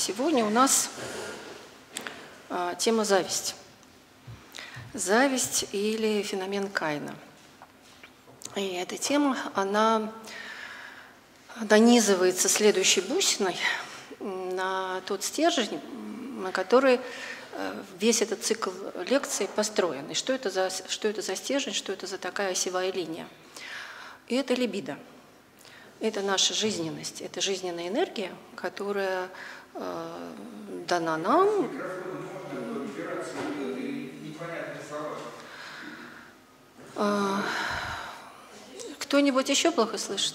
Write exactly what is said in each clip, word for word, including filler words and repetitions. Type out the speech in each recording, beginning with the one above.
Сегодня у нас тема зависть. Зависть или феномен Каина. И эта тема, она нанизывается следующей бусиной на тот стержень, на который весь этот цикл лекций построен. И что это за, что это за стержень, что это за такая осевая линия? И это либидо. Это наша жизненность, это жизненная энергия, которая э, дана нам. Э, кто-нибудь еще плохо слышит?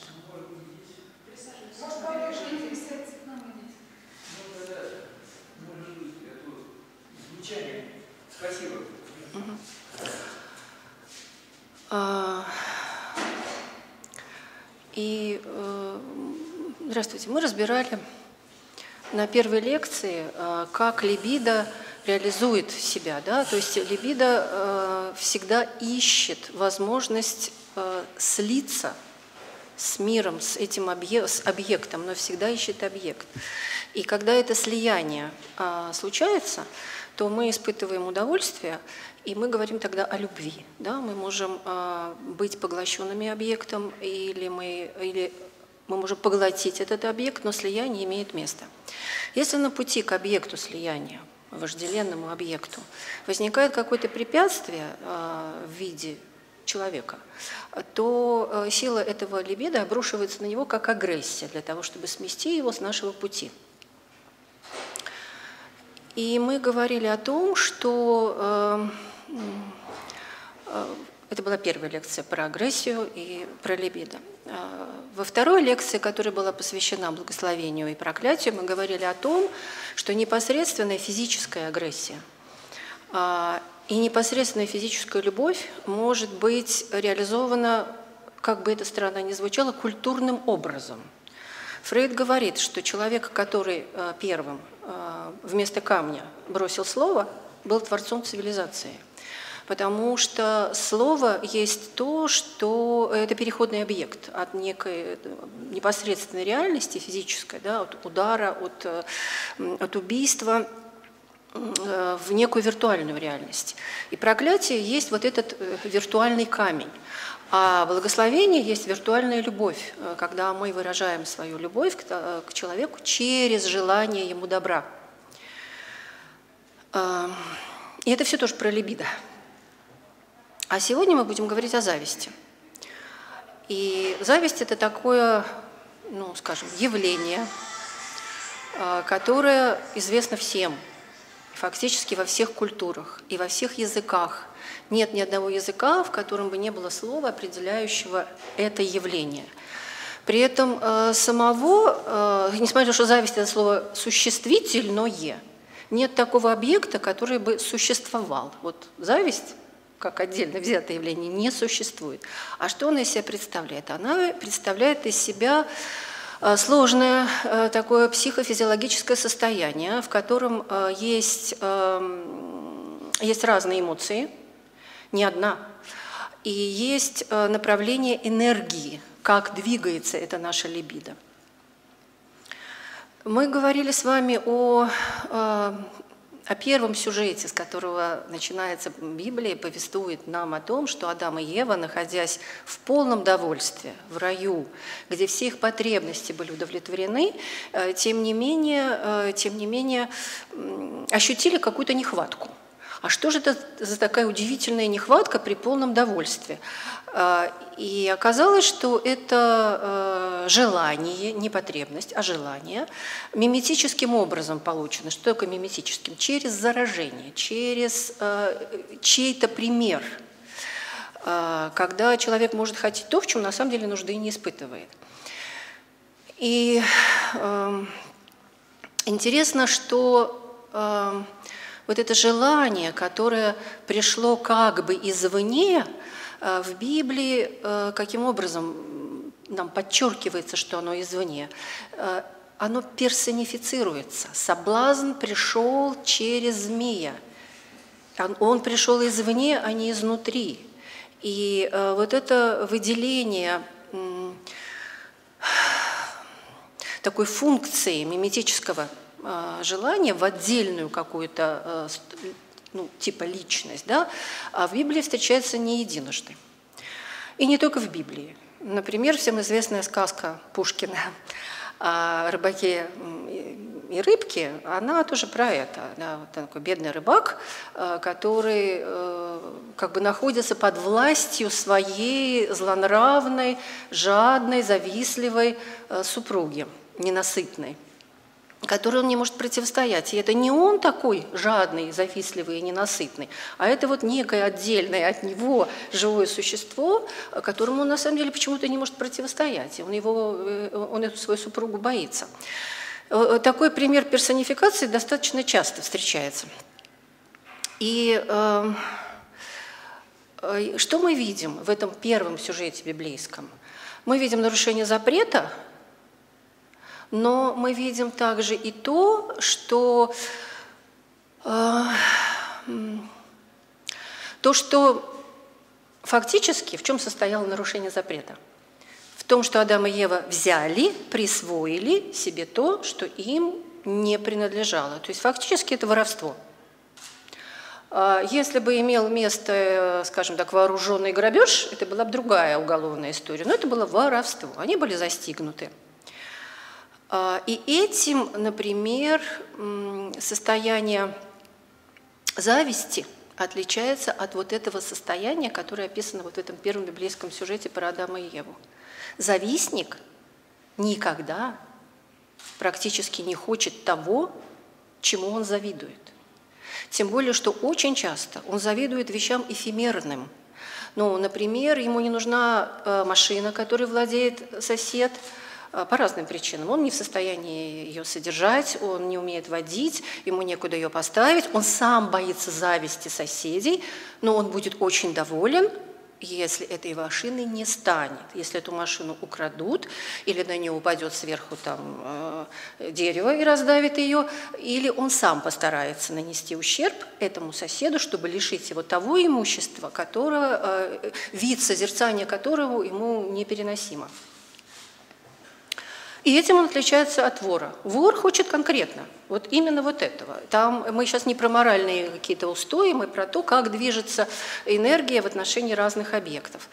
Спасибо. Угу. А, и э, здравствуйте. Мы разбирали на первой лекции, э, как либидо реализует себя, да? То есть либидо э, всегда ищет возможность э, слиться с миром, с этим объ... с объектом, но всегда ищет объект. И когда это слияние э, случается, то мы испытываем удовольствие, и мы говорим тогда о любви. Да? Мы можем э, быть поглощенными объектом, или мы, или мы можем поглотить этот объект, но слияние имеет место. Если на пути к объекту слияния, вожделенному объекту, возникает какое-то препятствие э, в виде человека, то э, сила этого либидо обрушивается на него как агрессия для того, чтобы смести его с нашего пути. И мы говорили о том, что э, э, это была первая лекция про агрессию и про либидо. Э, во второй лекции, которая была посвящена благословению и проклятию, мы говорили о том, что непосредственная физическая агрессия э, и непосредственная физическая любовь может быть реализована, как бы это странно ни звучало, культурным образом. Фрейд говорит, что человек, который э, первым э, вместо камня бросил слово, был творцом цивилизации. Потому что слово есть то, что это переходный объект от некой непосредственной реальности физической, да, от удара, от, от убийства э, в некую виртуальную реальность. И проклятие есть вот этот э, виртуальный камень. А благословение есть виртуальная любовь, когда мы выражаем свою любовь к человеку через желание ему добра. И это все тоже про либидо. А сегодня мы будем говорить о зависти. И зависть – это такое, ну, скажем, явление, которое известно всем, фактически во всех культурах и во всех языках. Нет ни одного языка, в котором бы не было слова, определяющего это явление. При этом э, самого, э, несмотря на то, что зависть – это слово существительное, нет такого объекта, который бы существовал. Вот зависть, как отдельно взятое явление, не существует. А что она из себя представляет? Она представляет из себя э, сложное э, такое психофизиологическое состояние, в котором э, есть, э, есть разные эмоции, не одна. И есть направление энергии, как двигается это наша либидо. Мы говорили с вами о, о первом сюжете, с которого начинается Библия, повествует нам о том, что Адам и Ева, находясь в полном довольстве, в раю, где все их потребности были удовлетворены, тем не менее, тем не менее ощутили какую-то нехватку. А что же это за такая удивительная нехватка при полном довольстве? И оказалось, что это желание, не потребность, а желание, миметическим образом получено. Что такое миметическим? Через заражение, через чей-то пример, когда человек может хотеть то, в чем на самом деле нужды не испытывает. И интересно, что вот это желание, которое пришло как бы извне, в Библии каким образом нам подчеркивается, что оно извне? Оно персонифицируется. Соблазн пришел через змея. Он пришел извне, а не изнутри. И вот это выделение такой функции миметического желание в отдельную какую-то, ну, типа личность, да, а в Библии встречается не единожды. И не только в Библии. Например, всем известная сказка Пушкина о рыбаке и рыбке, она тоже про это. Да, вот такой бедный рыбак, который как бы находится под властью своей злонравной, жадной, завистливой супруги, ненасытной, которой он не может противостоять. И это не он такой жадный, завистливый и ненасытный, а это вот некое отдельное от него живое существо, которому он на самом деле почему-то не может противостоять. И он, его, он эту свою супругу боится. Такой пример персонификации достаточно часто встречается. И э, что мы видим в этом первом сюжете библейском? Мы видим нарушение запрета, но мы видим также и то, что э, то, что фактически в чем состояло нарушение запрета? В том, что Адам и Ева взяли, присвоили себе то, что им не принадлежало. То есть фактически это воровство. Если бы имел место, скажем так, вооруженный грабеж, это была бы другая уголовная история, но это было воровство. Они были застигнуты. И этим, например, состояние зависти отличается от вот этого состояния, которое описано вот в этом первом библейском сюжете про Адама и Еву. Завистник никогда практически не хочет того, чему он завидует. Тем более, что очень часто он завидует вещам эфемерным. Ну, например, ему не нужна машина, которой владеет сосед, по разным причинам. Он не в состоянии ее содержать, он не умеет водить, ему некуда ее поставить, он сам боится зависти соседей, но он будет очень доволен, если этой машины не станет, если эту машину украдут, или на нее упадет сверху там, э, дерево и раздавит ее, или он сам постарается нанести ущерб этому соседу, чтобы лишить его того имущества, которого, э, вид созерцания которого ему непереносимо. И этим он отличается от вора. Вор хочет конкретно, вот именно вот этого. Там мы сейчас не про моральные какие-то устои, мы про то, как движется энергия в отношении разных объектов.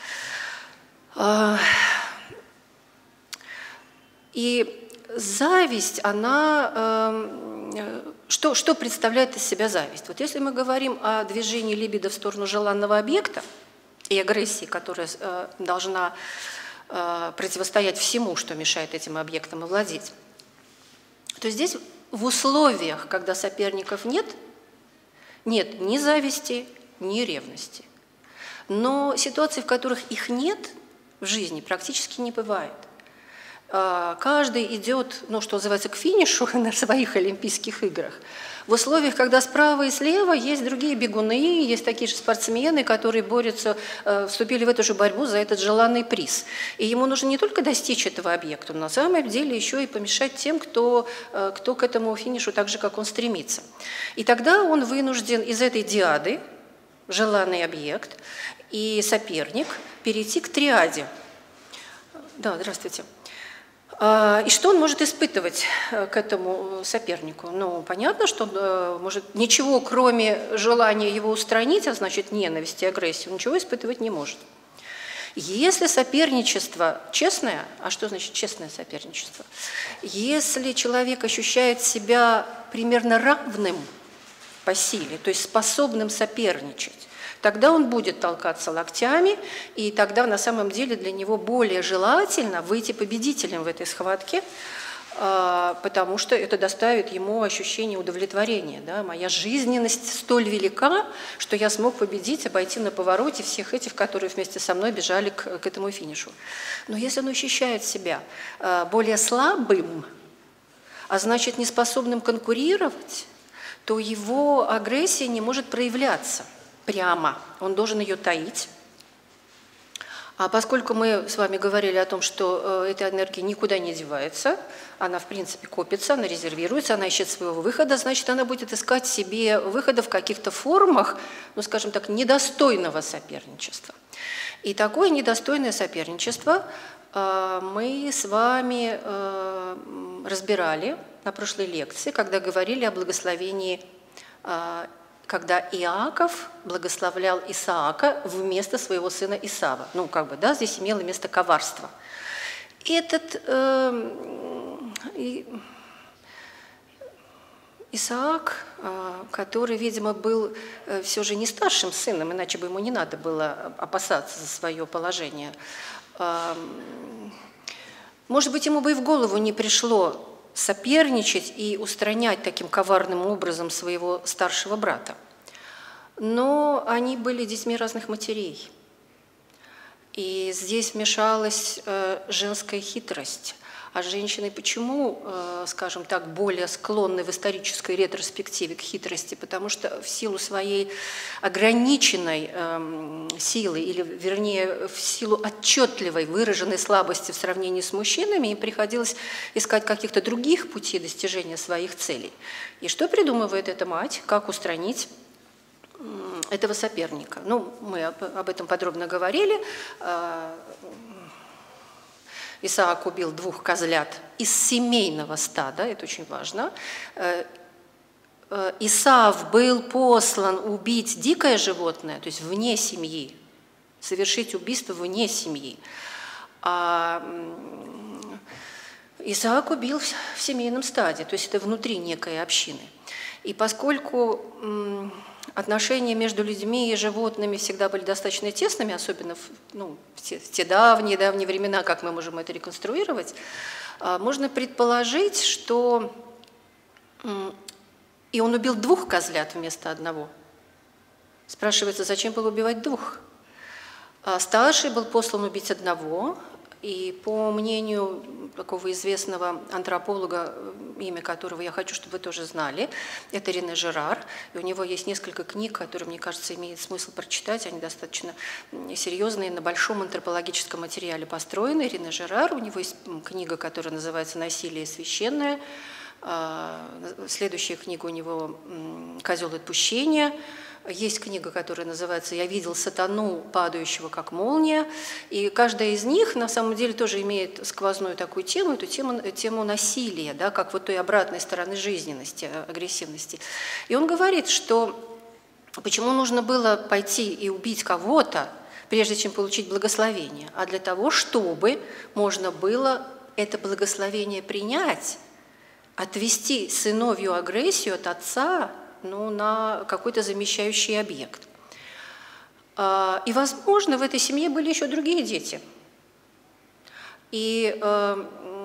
И зависть, она... Что, что представляет из себя зависть? Вот если мы говорим о движении либидо в сторону желанного объекта и агрессии, которая должна противостоять всему, что мешает этим объектам овладеть, то здесь в условиях, когда соперников нет, нет ни зависти, ни ревности. Но ситуаций, в которых их нет в жизни, практически не бывает. Каждый идет, ну, что называется, к финишу на своих Олимпийских играх. В условиях, когда справа и слева есть другие бегуны, есть такие же спортсмены, которые борются, вступили в эту же борьбу за этот желанный приз. И ему нужно не только достичь этого объекта, но на самом деле еще и помешать тем, кто, кто к этому финишу так же, как он стремится. И тогда он вынужден из этой диады, желанный объект и соперник, перейти к триаде. Да, здравствуйте. И что он может испытывать к этому сопернику? Ну, понятно, что он может ничего, кроме желания его устранить, а значит ненависть и агрессию, ничего испытывать не может. Если соперничество честное, а что значит честное соперничество? Если человек ощущает себя примерно равным по силе, то есть способным соперничать, тогда он будет толкаться локтями, и тогда на самом деле для него более желательно выйти победителем в этой схватке, потому что это доставит ему ощущение удовлетворения. Да? Моя жизненность столь велика, что я смог победить, обойти на повороте всех этих, которые вместе со мной бежали к, к этому финишу. Но если он ощущает себя более слабым, а значит неспособным конкурировать, то его агрессия не может проявляться прямо, он должен ее таить. А поскольку мы с вами говорили о том, что эта энергия никуда не девается, она в принципе копится, она резервируется, она ищет своего выхода, значит, она будет искать себе выхода в каких-то формах, ну, скажем так, недостойного соперничества. И такое недостойное соперничество мы с вами разбирали на прошлой лекции, когда говорили о благословении, когда Иаков благословлял Исаака вместо своего сына Исава. Ну, как бы, да, здесь имело место коварство. И этот э, и, Исаак, э, который, видимо, был э, все же не старшим сыном, иначе бы ему не надо было опасаться за свое положение, э, может быть, ему бы и в голову не пришло соперничать и устранять таким коварным образом своего старшего брата. Но они были детьми разных матерей. И здесь вмешалась э, женская хитрость. А женщины почему, э, скажем так, более склонны в исторической ретроспективе к хитрости? Потому что в силу своей ограниченной э, силы, или вернее в силу отчетливой выраженной слабости в сравнении с мужчинами, им приходилось искать каких-то других путей достижения своих целей. И что придумывает эта мать? Как устранить этого соперника? Ну, мы об этом подробно говорили. Исаак убил двух козлят из семейного стада, это очень важно. Исав был послан убить дикое животное, то есть вне семьи, совершить убийство вне семьи. А Исаак убил в семейном стаде, то есть это внутри некой общины. И поскольку отношения между людьми и животными всегда были достаточно тесными, особенно в, ну, в те, в те давние-давние времена, как мы можем это реконструировать, можно предположить, что и он убил двух козлят вместо одного. Спрашивается, зачем было убивать двух? Старший был послан убить одного, и по мнению такого известного антрополога, имя которого я хочу, чтобы вы тоже знали, это Рене Жерар. И у него есть несколько книг, которые, мне кажется, имеет смысл прочитать. Они достаточно серьезные, на большом антропологическом материале построены. Рене Жерар, у него есть книга, которая называется «Насилие священное». Следующая книга у него «Козел отпущения». Есть книга, которая называется «Я видел сатану, падающего как молния». И каждая из них, на самом деле, тоже имеет сквозную такую тему, эту тему, тему насилия, да, как вот той обратной стороны жизненности, агрессивности. И он говорит, что почему нужно было пойти и убить кого-то, прежде чем получить благословение, а для того, чтобы можно было это благословение принять, отвести сыновью агрессию от отца, ну, на какой-то замещающий объект. И, возможно, в этой семье были еще другие дети. И э,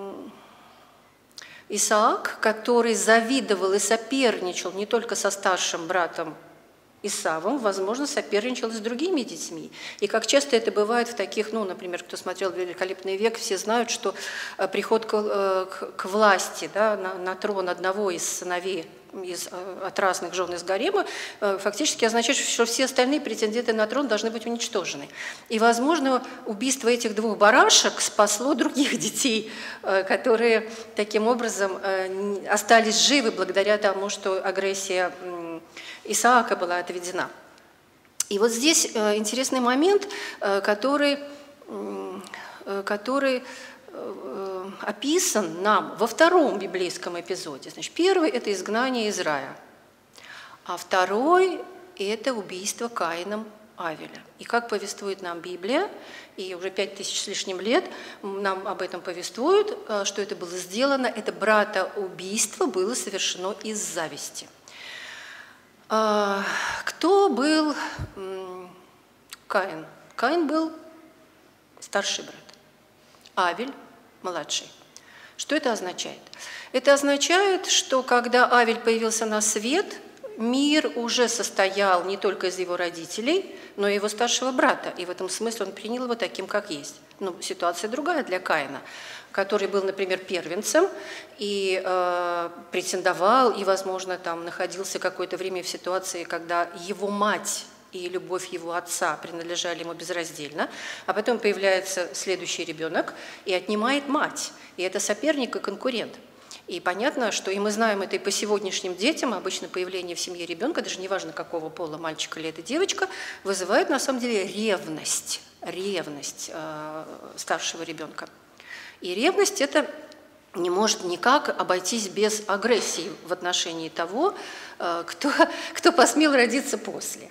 Исаак, который завидовал и соперничал не только со старшим братом Исавом, возможно, соперничал и с другими детьми. И как часто это бывает в таких, ну, например, кто смотрел «Великолепный век», все знают, что приход к, к власти, да, на, на трон одного из сыновей из, от разных жен из гарема фактически означает, что все остальные претенденты на трон должны быть уничтожены. И, возможно, убийство этих двух барашек спасло других детей, которые таким образом остались живы благодаря тому, что агрессия Исаака была отведена. И вот здесь интересный момент, который, который описан нам во втором библейском эпизоде. Значит, первый – это изгнание из рая, а второй – это убийство Каином Авеля. И как повествует нам Библия, и уже пять тысяч с лишним лет нам об этом повествуют, что это было сделано, это братоубийство было совершено из зависти. Кто был Каин? Каин был старший брат, Авель младший. Что это означает? Это означает, что когда Авель появился на свет, мир уже состоял не только из его родителей, но и его старшего брата. И в этом смысле он принял его таким, как есть. Но ситуация другая для Каина, который был, например, первенцем и э, претендовал, и, возможно, там находился какое-то время в ситуации, когда его мать и любовь его отца принадлежали ему безраздельно, а потом появляется следующий ребенок и отнимает мать. И это соперник и конкурент. И понятно, что и мы знаем это и по сегодняшним детям, обычно появление в семье ребенка, даже неважно какого пола, мальчик или это девочка, вызывает на самом деле ревность. ревность старшего ребенка. И ревность – это не может никак обойтись без агрессии в отношении того, кто, кто посмел родиться после.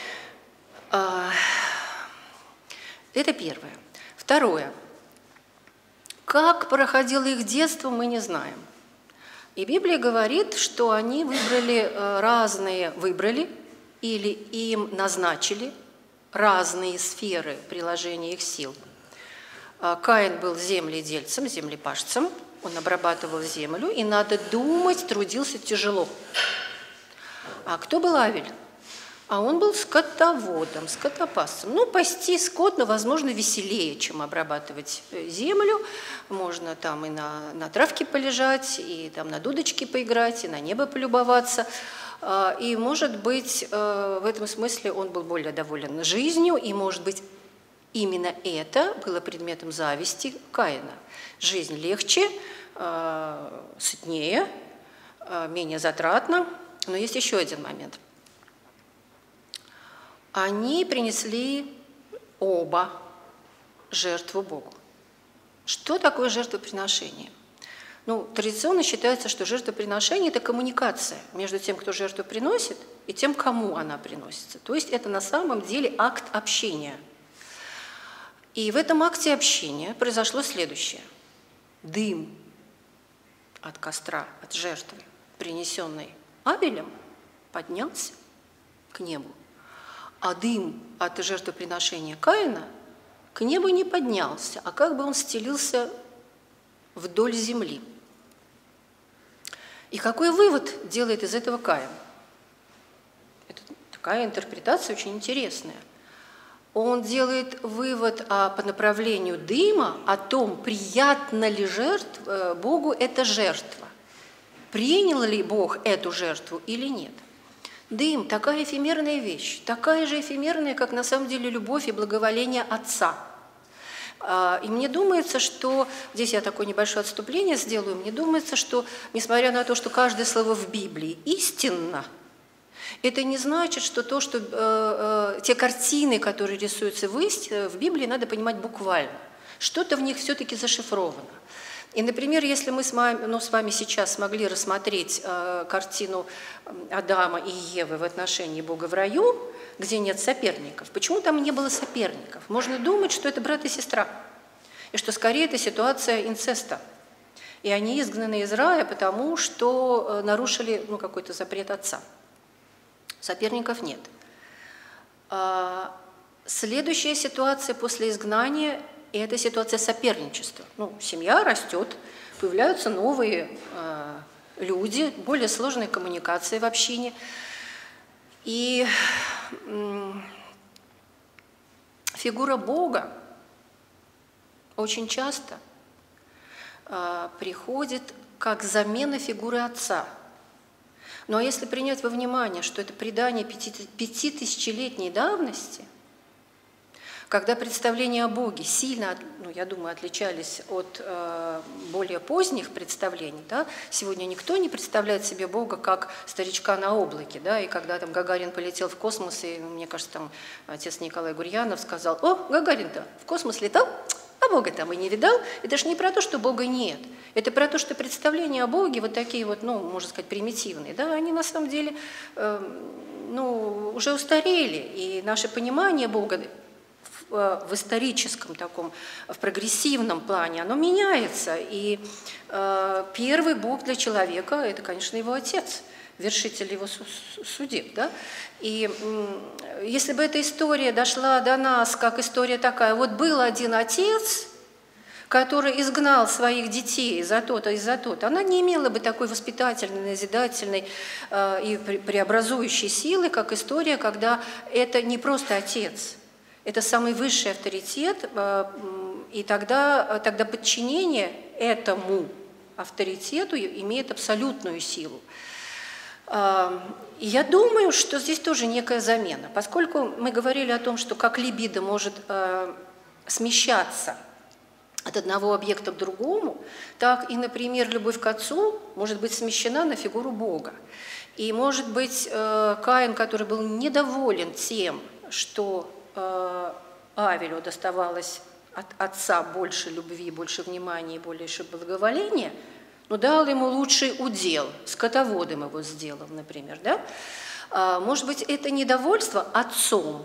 Это первое. Второе. Как проходило их детство, мы не знаем. И Библия говорит, что они выбрали разные, выбрали или им назначили разные сферы приложения их сил. Каин был земледельцем, землепашцем, он обрабатывал землю, и, надо думать, трудился тяжело. А кто был Авель? А он был скотоводом, скотопасцем. Ну, пасти скот, но, возможно, веселее, чем обрабатывать землю. Можно там и на, на травке полежать, и там на дудочке поиграть, и на небо полюбоваться. И, может быть, в этом смысле он был более доволен жизнью, и, может быть, именно это было предметом зависти Каина. Жизнь легче, сытнее, менее затратна. Но есть еще один момент. Они принесли оба жертву Богу. Что такое жертвоприношение? Ну, традиционно считается, что жертвоприношение – это коммуникация между тем, кто жертву приносит, и тем, кому она приносится. То есть это на самом деле акт общения. И в этом акте общения произошло следующее. Дым от костра, от жертвы, принесенной Авелем, поднялся к небу. А дым от жертвоприношения Каина к небу не поднялся, а как бы он стелился вдоль земли. И какой вывод делает из этого Каин? Это такая интерпретация очень интересная. Он делает вывод а, по направлению дыма о том, приятна ли жертв, Богу эта жертва, принял ли Бог эту жертву или нет. Дым – такая эфемерная вещь, такая же эфемерная, как на самом деле любовь и благоволение Отца. И мне думается, что, здесь я такое небольшое отступление сделаю, мне думается, что, несмотря на то, что каждое слово в Библии истинно, это не значит, что то, что э, э, те картины, которые рисуются в, в Библии, надо понимать буквально. Что-то в них все-таки зашифровано. И, например, если мы с вами, ну, с вами сейчас смогли рассмотреть э, картину Адама и Евы в отношении Бога в раю, где нет соперников, почему там не было соперников? Можно думать, что это брат и сестра, и что скорее это ситуация инцеста. И они изгнаны из рая, потому что нарушили ну, какой-то запрет отца. Соперников нет. А, следующая ситуация после изгнания – это ситуация соперничества. Ну, семья растет, появляются новые э, люди, более сложные коммуникации в общине. И э, фигура Бога очень часто э, приходит как замена фигуры Отца. Ну а если принять во внимание, что это предание пятитысячелетней давности, когда представления о Боге сильно, ну, я думаю, отличались от э, более поздних представлений, да? Сегодня никто не представляет себе Бога как старичка на облаке, да? И когда там Гагарин полетел в космос, и, мне кажется, там отец Николай Гурьянов сказал: «О, Гагарин-то в космос летал, а Бога там и не видал». Это же не про то, что Бога нет, это про то, что представления о Боге вот такие вот, ну, можно сказать, примитивные, да? Они на самом деле э, ну, уже устарели, и наше понимание Бога в историческом таком, в прогрессивном плане, оно меняется. И э, первый Бог для человека – это, конечно, его Отец, вершитель его судеб. Да? И э, если бы эта история дошла до нас, как история такая, вот был один отец, который изгнал своих детей за то-то и за то-то, она не имела бы такой воспитательной, назидательной э, и преобразующей силы, как история, когда это не просто отец, это самый высший авторитет, и тогда, тогда подчинение этому авторитету имеет абсолютную силу. И я думаю, что здесь тоже некая замена, поскольку мы говорили о том, что как либидо может смещаться от одного объекта к другому, так и, например, любовь к Отцу может быть смещена на фигуру Бога. И, может быть, Каин, который был недоволен тем, что Авелю доставалось от отца больше любви, больше внимания и больше благоволения, но дал ему лучший удел, скотоводом его сделал, например. Да? Может быть, это недовольство отцом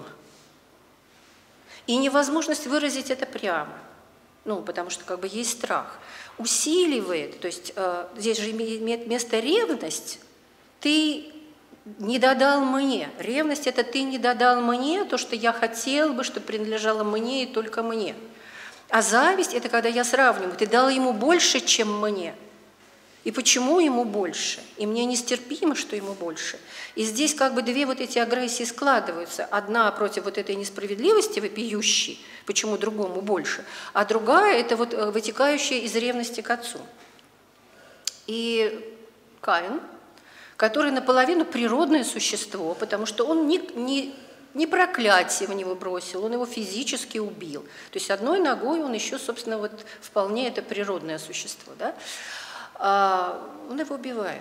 и невозможность выразить это прямо, ну, потому что как бы есть страх, усиливает, то есть здесь же имеет место ревность, ты не додал мне. Ревность – это ты не додал мне то, что я хотел бы, чтобы принадлежало мне и только мне. А зависть – это когда я сравниваю. Ты дал ему больше, чем мне. И почему ему больше? И мне нестерпимо, что ему больше. И здесь как бы две вот эти агрессии складываются. Одна против вот этой несправедливости вопиющей, почему другому больше, а другая – это вот вытекающая из ревности к отцу. И Каин, который наполовину природное существо, потому что он не, не, не проклятие в него бросил, он его физически убил. То есть одной ногой он еще, собственно, вот вполне это природное существо. Да? А он его убивает.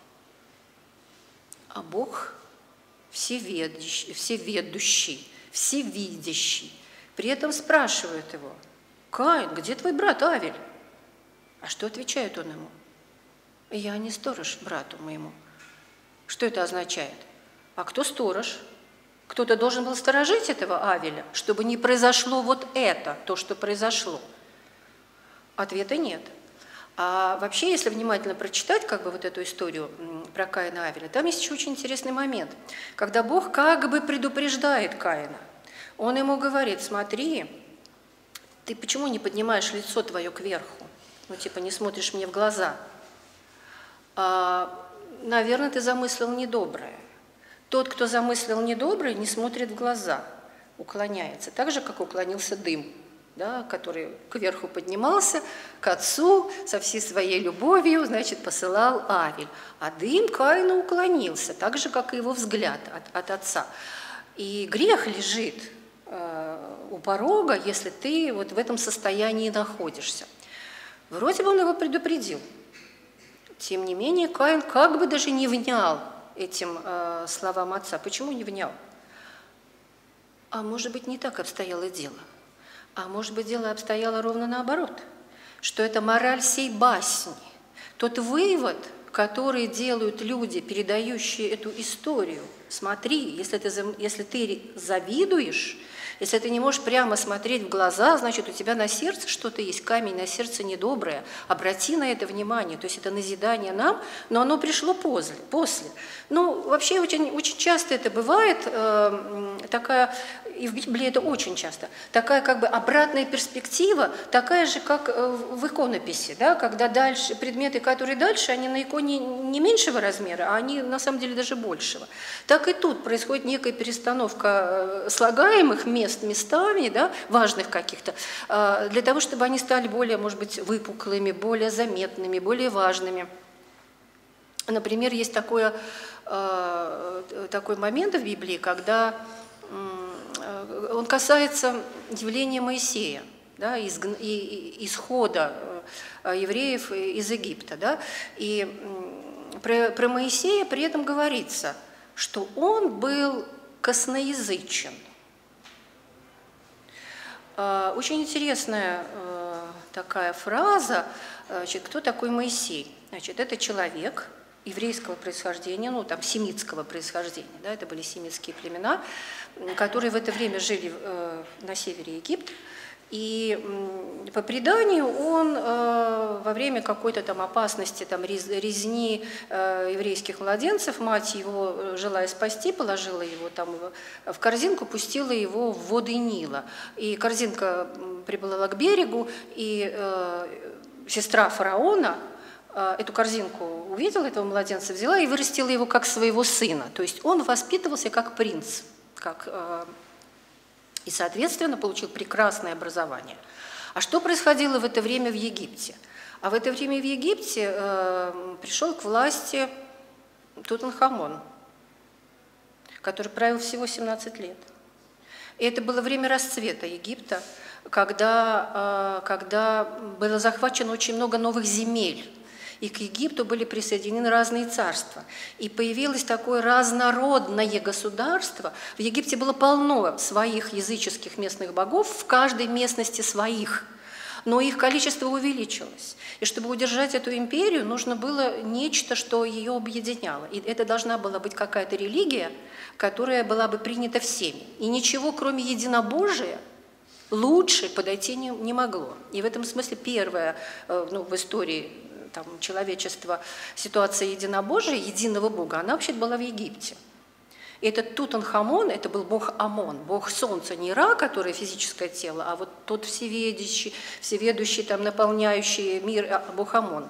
А Бог всеведущий, всеведущий, всевидящий. При этом спрашивает его: «Каин, где твой брат Авель?» А что отвечает он ему? «Я не сторож брату моему». Что это означает? А кто сторож? Кто-то должен был сторожить этого Авеля, чтобы не произошло вот это, то, что произошло. Ответа нет. А вообще, если внимательно прочитать как бы вот эту историю про Каина и Авеля, там есть еще очень интересный момент, когда Бог как бы предупреждает Каина. Он ему говорит: смотри, ты почему не поднимаешь лицо твое кверху? Ну, типа, не смотришь мне в глаза. А, наверное, ты замыслил недоброе. Тот, кто замыслил недоброе, не смотрит в глаза, уклоняется, так же, как уклонился дым, да, который кверху поднимался, к отцу со всей своей любовью, значит, посылал Авель. А дым Каину уклонился, так же, как и его взгляд от, от отца. И грех лежит э, у порога, если ты вот в этом состоянии находишься. Вроде бы он его предупредил. Тем не менее, Каин как бы даже не внял этим э, словам отца. Почему не внял? А может быть, не так обстояло дело. А может быть, дело обстояло ровно наоборот, что это мораль сей басни, тот вывод, который делают люди, передающие эту историю. Смотри, если ты, если ты завидуешь, если ты не можешь прямо смотреть в глаза, значит, у тебя на сердце что-то есть, камень на сердце недоброе. Обрати на это внимание. То есть это назидание нам, но оно пришло после. после. Ну, вообще очень, очень часто это бывает, э, такая, и в Библии это очень часто, такая как бы обратная перспектива, такая же, как в иконописи, да, когда дальше, предметы, которые дальше, они на иконе не меньшего размера, а они на самом деле даже большего. Так и тут происходит некая перестановка слагаемых мест местами, да, важных каких-то, для того, чтобы они стали более, может быть, выпуклыми, более заметными, более важными. Например, есть такое, такой момент в Библии, когда он касается явления Моисея, да, исхода евреев из Египта. Да, и про, про Моисея при этом говорится, что он был косноязычен. Очень интересная такая фраза. Значит, кто такой Моисей? Значит, это человек еврейского происхождения, ну там семитского происхождения, да, это были семитские племена, которые в это время жили на севере Египта. И по преданию он э, во время какой-то там опасности, там, резни э, еврейских младенцев, мать его, желая спасти, положила его там в корзинку, пустила его в воды Нила. И корзинка приплыла к берегу, и э, сестра фараона э, эту корзинку увидела, этого младенца взяла и вырастила его как своего сына. То есть он воспитывался как принц, как... Э, и, соответственно, получил прекрасное образование. А что происходило в это время в Египте? А в это время в Египте э, пришел к власти Тутанхамон, который правил всего семнадцать лет. И это было время расцвета Египта, когда, э, когда было захвачено очень много новых земель. И к Египту были присоединены разные царства. И появилось такое разнородное государство. В Египте было полно своих языческих местных богов, в каждой местности своих. Но их количество увеличилось. И чтобы удержать эту империю, нужно было нечто, что ее объединяло. И это должна была быть какая-то религия, которая была бы принята всеми. И ничего, кроме единобожия, лучше подойти не, не могло. И в этом смысле первая ну, в истории там, человечества ситуация единобожия, единого Бога, она вообще была в Египте. И этот Тутанхамон, это был бог Амон, бог солнца, не Ра, который физическое тело, а вот тот всеведущий, всеведущий там, наполняющий мир бог Амон.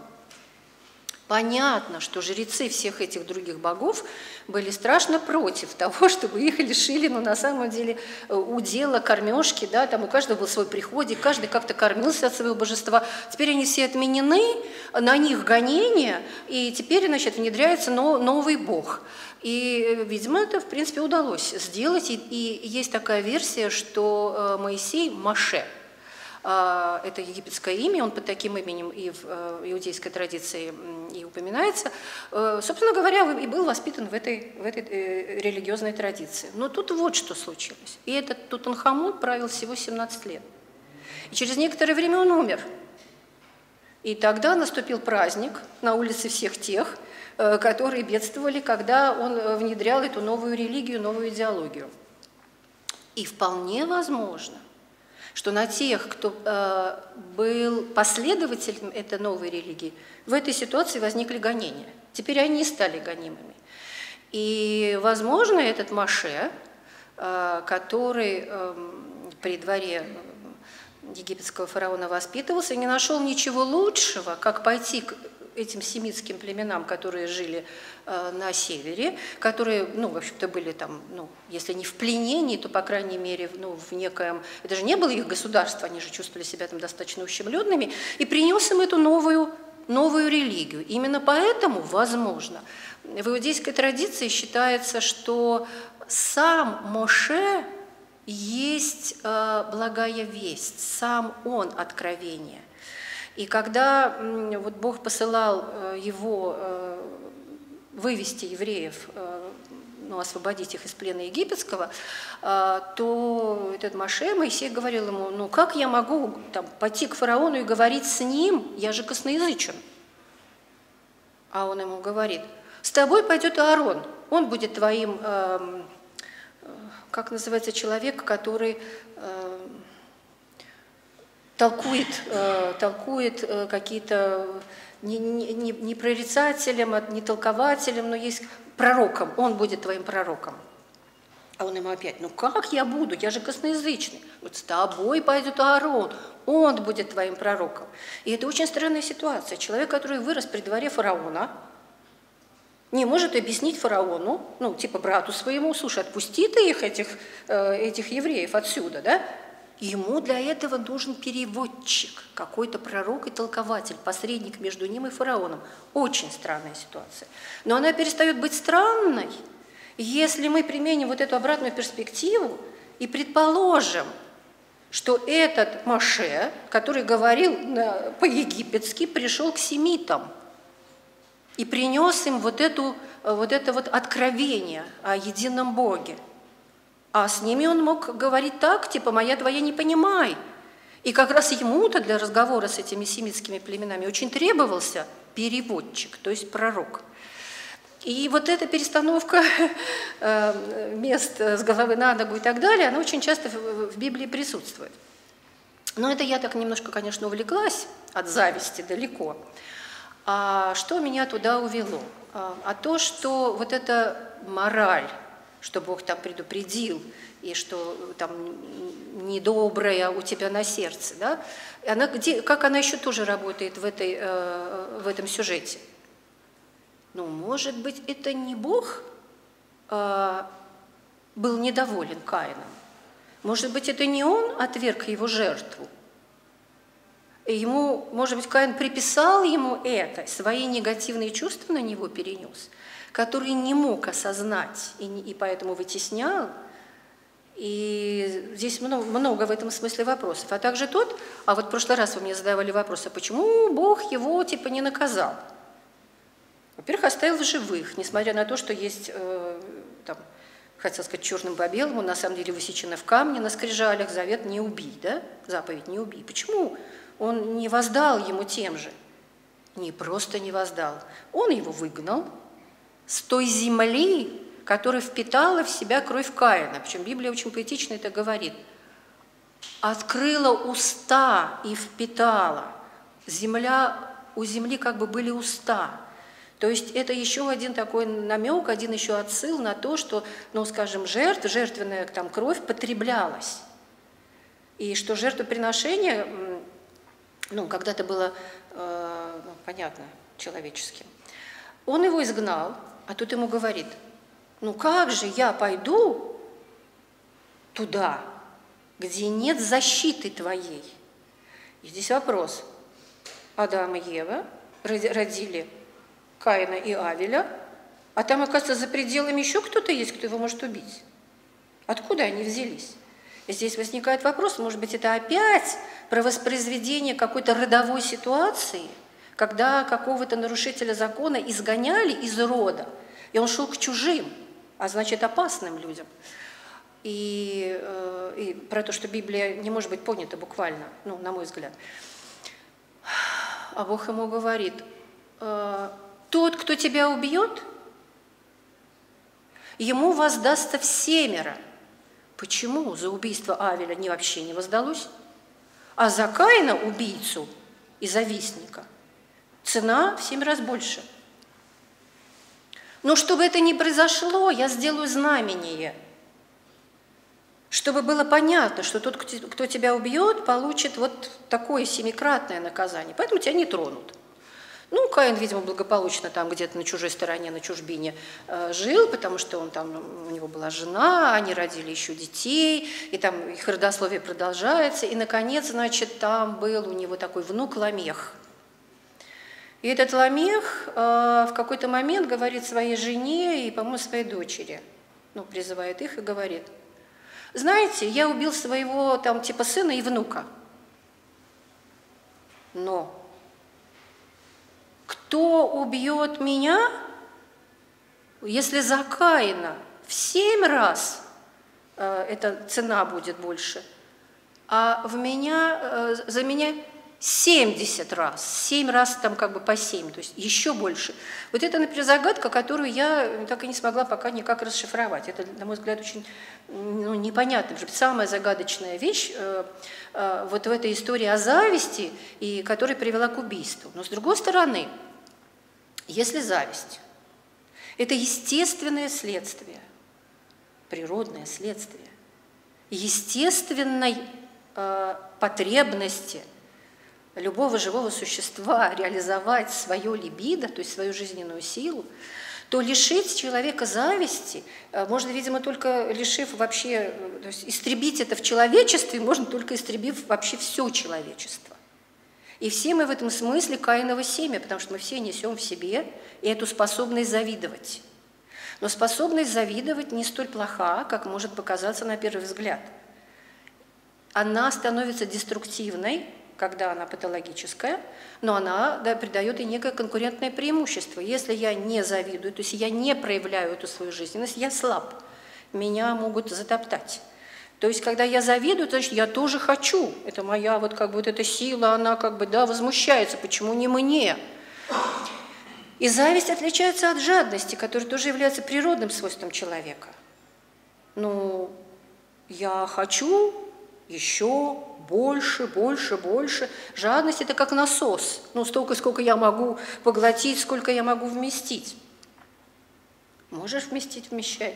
Понятно, что жрецы всех этих других богов были страшно против того, чтобы их лишили, но на самом деле удела, кормежки, да, там у каждого был свой приходик, каждый как-то кормился от своего божества. Теперь они все отменены, на них гонения, и теперь, значит, внедряется новый бог. И, видимо, это, в принципе, удалось сделать. И, и есть такая версия, что Моисей Моше, это египетское имя, он под таким именем и в иудейской традиции и упоминается, собственно говоря, и был воспитан в этой, в этой религиозной традиции. Но тут вот что случилось. И этот Тутанхамон правил всего семнадцать лет. И через некоторое время он умер. И тогда наступил праздник на улице всех тех, которые бедствовали, когда он внедрял эту новую религию, новую идеологию. И вполне возможно, что на тех, кто э, был последователем этой новой религии, в этой ситуации возникли гонения. Теперь они стали гонимыми. И, возможно, этот Моше, э, который э, при дворе египетского фараона воспитывался, не нашел ничего лучшего, как пойти к этим семитским племенам, которые жили э, на севере, которые, ну, в общем-то, были там, ну, если не в пленении, то, по крайней мере, ну, в некоем... Это же не было их государство, они же чувствовали себя там достаточно ущемленными, и принес им эту новую, новую религию. Именно поэтому, возможно, в иудейской традиции считается, что сам Моше есть э, благая весть, сам он откровение. И когда вот Бог посылал его вывести евреев, ну, освободить их из плена египетского, то этот Моше, Моисей говорил ему, ну как я могу там, пойти к фараону и говорить с ним, я же косноязычен. А он ему говорит, с тобой пойдет Аарон, он будет твоим, как называется, человек, который... толкует, э, толкует э, какие-то не, не, не прорицателем, не толкователем, но есть пророком, он будет твоим пророком. А он ему опять, ну как я буду, я же косноязычный. Вот с тобой пойдет Аарон, он будет твоим пророком. И это очень странная ситуация. Человек, который вырос при дворе фараона, не может объяснить фараону, ну типа брату своему, слушай, отпусти ты их, этих, э, этих евреев отсюда, да? Ему для этого нужен переводчик, какой-то пророк и толкователь, посредник между ним и фараоном. Очень странная ситуация. Но она перестает быть странной, если мы применим вот эту обратную перспективу и предположим, что этот Моше, который говорил по-египетски, пришел к семитам и принес им вот, эту, вот это вот откровение о едином Боге. А с ними он мог говорить так, типа «моя твоя не понимай». И как раз ему-то для разговора с этими семитскими племенами очень требовался переводчик, то есть пророк. И вот эта перестановка мест с головы на ногу и так далее, она очень часто в Библии присутствует. Но это я так немножко, конечно, увлеклась от зависти далеко. А что меня туда увело? А то, что вот эта мораль, что Бог там предупредил, и что там недоброе у тебя на сердце, да? Она где, как она еще тоже работает в, этой, э, в этом сюжете? Ну, может быть, это не Бог э, был недоволен Каином? Может быть, это не он отверг его жертву? Ему, может быть, Каин приписал ему это, свои негативные чувства на него перенес, который не мог осознать и, и поэтому вытеснял. И здесь много, много в этом смысле вопросов. А также тот, а вот в прошлый раз вы мне задавали вопрос, а почему Бог его типа не наказал? Во-первых, оставил в живых, несмотря на то, что есть, э, там, хотел сказать черным по белому, на самом деле высечено в камне на скрижалях завет «не убий», да? Заповедь «не убий». Почему он не воздал ему тем же? Не просто не воздал. Он его выгнал с той земли, которая впитала в себя кровь Каина. Причем Библия очень поэтично это говорит. Открыла уста и впитала. Земля, у земли как бы были уста. То есть это еще один такой намек, один еще отсыл на то, что, ну, скажем, жертв, жертвенная там кровь потреблялась. И что жертвоприношение, ну, когда-то было, э, ну, понятно, человеческим. Он его изгнал, а тут ему говорит: ну как же я пойду туда, где нет защиты твоей? И здесь вопрос. Адам и Ева родили Каина и Авеля, а там, оказывается, за пределами еще кто-то есть, кто его может убить. Откуда они взялись? И здесь возникает вопрос, может быть, это опять про воспроизведение какой-то родовой ситуации, когда какого-то нарушителя закона изгоняли из рода, и он шел к чужим, а значит, опасным людям. И, э, и про то, что Библия не может быть понята буквально, ну, на мой взгляд. А Бог ему говорит: э, тот, кто тебя убьет, ему воздастся всемеро. Почему за убийство Авеля не вообще не воздалось? А за Каина, убийцу и завистника, цена в семь раз больше. Но чтобы это не произошло, я сделаю знамение, чтобы было понятно, что тот, кто тебя убьет, получит вот такое семикратное наказание, поэтому тебя не тронут. Ну, Каин, видимо, благополучно там где-то на чужой стороне, на чужбине э, жил, потому что он там, у него была жена, они родили еще детей, и там их родословие продолжается. И, наконец, значит, там был у него такой внук Ламех. И этот Ламех э, в какой-то момент говорит своей жене и, по-моему, своей дочери, ну, призывает их и говорит: знаете, я убил своего там типа сына и внука, но кто убьет меня, если за Каина в семь раз э, эта цена будет больше, а в меня, э, за меня семьдесят раз, семь раз там как бы по семь, то есть еще больше. Вот это, например, загадка, которую я так и не смогла пока никак расшифровать. Это, на мой взгляд, очень, ну, непонятно. Самая загадочная вещь э, э, вот в этой истории о зависти, и которая привела к убийству. Но с другой стороны, если зависть – это естественное следствие, природное следствие, естественной э, потребности любого живого существа реализовать свое либидо, то есть свою жизненную силу, то лишить человека зависти можно, видимо, только лишив вообще, то есть истребить это в человечестве можно только истребив вообще все человечество. И все мы в этом смысле Каиново семя, потому что мы все несем в себе эту способность завидовать. Но способность завидовать не столь плоха, как может показаться на первый взгляд. Она становится деструктивной, когда она патологическая, но она, да, придает и некое конкурентное преимущество. Если я не завидую, то есть я не проявляю эту свою жизненность, я слаб, меня могут затоптать. То есть, когда я завидую, значит, я тоже хочу. Это моя вот как бы вот эта сила, она как бы, да, возмущается. Почему не мне? И зависть отличается от жадности, которая тоже является природным свойством человека. Ну, я хочу еще больше, больше, больше. Жадность – это как насос. Ну, столько, сколько я могу поглотить, сколько я могу вместить. Можешь вместить – вмещай.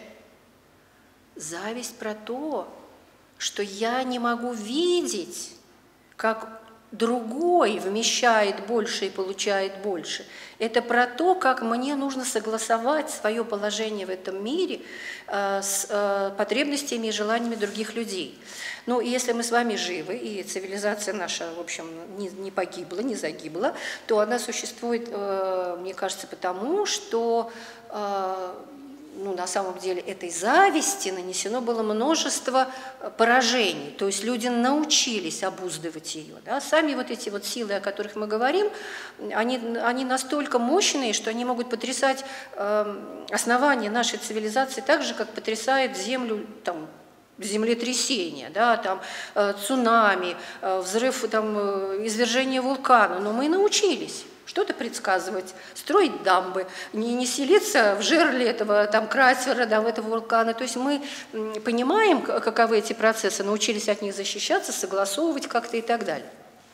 Зависть про то, что я не могу видеть, как другой вмещает больше и получает больше. Это про то, как мне нужно согласовать свое положение в этом мире э, с э, потребностями и желаниями других людей. Ну, и если мы с вами живы, и цивилизация наша, в общем, не, не погибла, не загибла, то она существует, э, мне кажется, потому, что э, ну, на самом деле этой зависти нанесено было множество поражений. То есть люди научились обуздывать ее. Да? Сами вот эти вот силы, о которых мы говорим, они, они настолько мощные, что они могут потрясать э, основания нашей цивилизации так же, как потрясает Землю там, землетрясение, да, там, э, цунами, э, взрыв, там, э, извержение вулкана. Но мы научились что-то предсказывать, строить дамбы, не, не селиться в жерле этого там, кратера, да, этого вулкана. То есть мы понимаем, каковы эти процессы, научились от них защищаться, согласовывать как-то и так далее.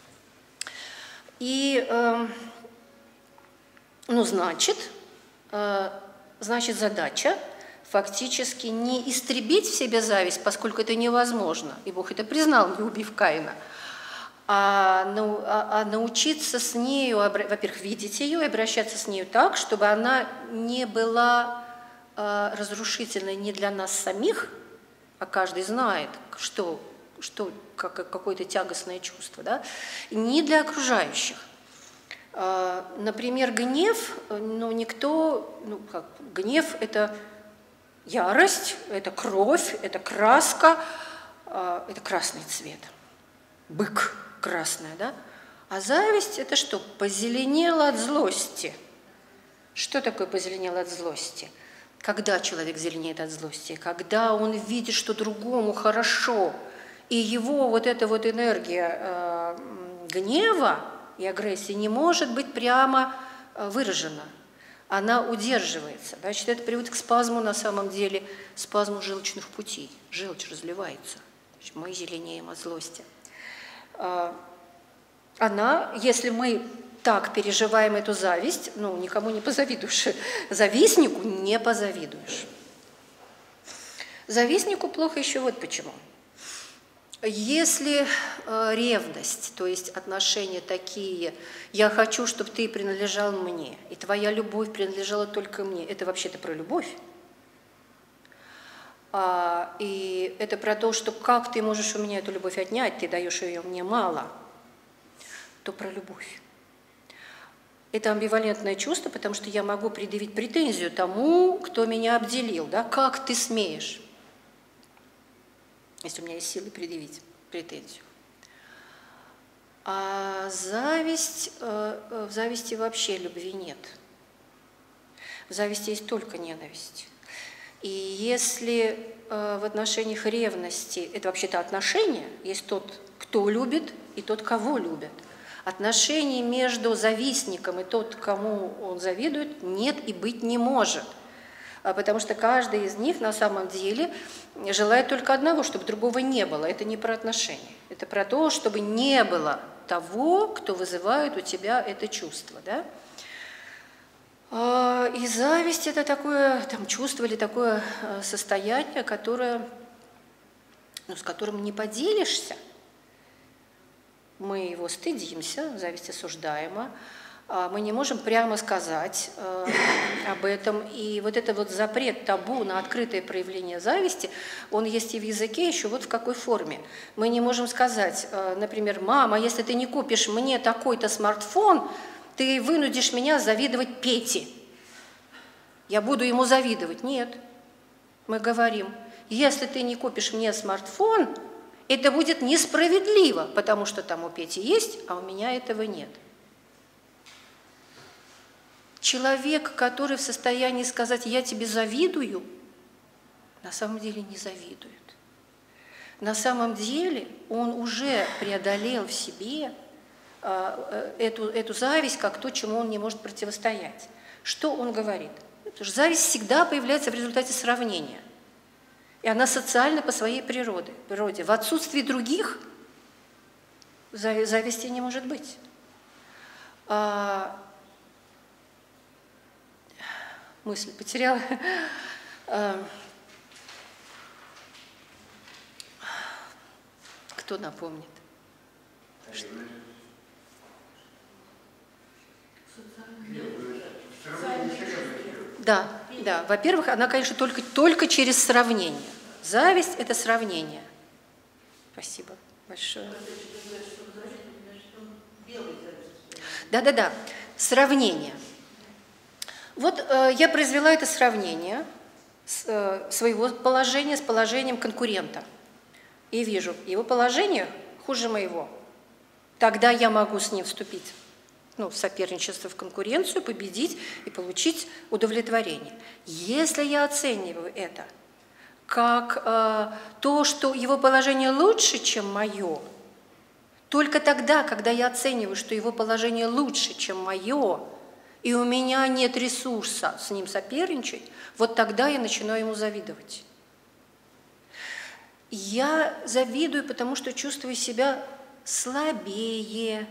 И, э, ну, значит, э, значит, задача фактически не истребить в себе зависть, поскольку это невозможно, и Бог это признал, не убив Каина, а, ну, а, а научиться с нею, во-первых, видеть ее и обращаться с нею так, чтобы она не была а, разрушительной не для нас самих, а каждый знает, что, что как, какое-то тягостное чувство, да, не для окружающих. А, например, гнев, ну, никто, ну, как, гнев – это ярость, это кровь, это краска, это красный цвет, бык красная, да? А зависть – это что? Позеленела от злости. Что такое позеленела от злости? Когда человек зеленеет от злости? Когда он видит, что другому хорошо, и его вот эта вот энергия э, гнева и агрессии не может быть прямо выражена. Она удерживается. Значит, это приводит к спазму, на самом деле, спазму желчных путей. Желчь разливается. Значит, мы зеленеем от злости. Она, если мы так переживаем эту зависть, ну, никому не позавидуешь. Завистнику не позавидуешь. Завистнику плохо еще вот почему. Если э, ревность, то есть отношения такие, я хочу, чтобы ты принадлежал мне, и твоя любовь принадлежала только мне, это вообще-то про любовь. А, и это про то, что как ты можешь у меня эту любовь отнять, ты даешь ее мне мало, то про любовь. Это амбивалентное чувство, потому что я могу предъявить претензию тому, кто меня обделил, да, как ты смеешь. Если у меня есть силы предъявить претензию. А зависть, в зависти вообще любви нет. В зависти есть только ненависть. И если в отношениях ревности, это вообще-то отношения, есть тот, кто любит, и тот, кого любят. Отношений между завистником и тот, кому он завидует, нет и быть не может. Потому что каждый из них на самом деле желает только одного, чтобы другого не было. Это не про отношения. Это про то, чтобы не было того, кто вызывает у тебя это чувство. Да? И зависть – это такое там, чувство или такое состояние, которое, ну, с которым не поделишься. Мы его стыдимся, зависть осуждаема. Мы не можем прямо сказать э, об этом. И вот это вот запрет, табу на открытое проявление зависти, он есть и в языке еще вот в какой форме. Мы не можем сказать, э, например, мама, если ты не купишь мне такой-то смартфон, ты вынудишь меня завидовать Пете. Я буду ему завидовать. Нет. Мы говорим, если ты не купишь мне смартфон, это будет несправедливо, потому что там у Пети есть, а у меня этого нет. Человек, который в состоянии сказать «я тебе завидую», на самом деле не завидует. На самом деле он уже преодолел в себе эту, эту зависть как то, чему он не может противостоять. Что он говорит? Потому что зависть всегда появляется в результате сравнения. И она социальна по своей природе. природе. В отсутствии других зависти не может быть. Мысль потеряла. Кто напомнит? Да, да. Во-первых, она, конечно, только, только через сравнение. Зависть – это сравнение. Спасибо большое. Да-да-да. Сравнение. Вот э, я произвела это сравнение, своего положения с положением конкурента. И вижу, его положение хуже моего. Тогда я могу с ним вступить, ну, в соперничество, в конкуренцию, победить и получить удовлетворение. Если я оцениваю это как э, то, что его положение лучше, чем мое, только тогда, когда я оцениваю, что его положение лучше, чем мое, и у меня нет ресурса с ним соперничать, вот тогда я начинаю ему завидовать. Я завидую, потому что чувствую себя слабее,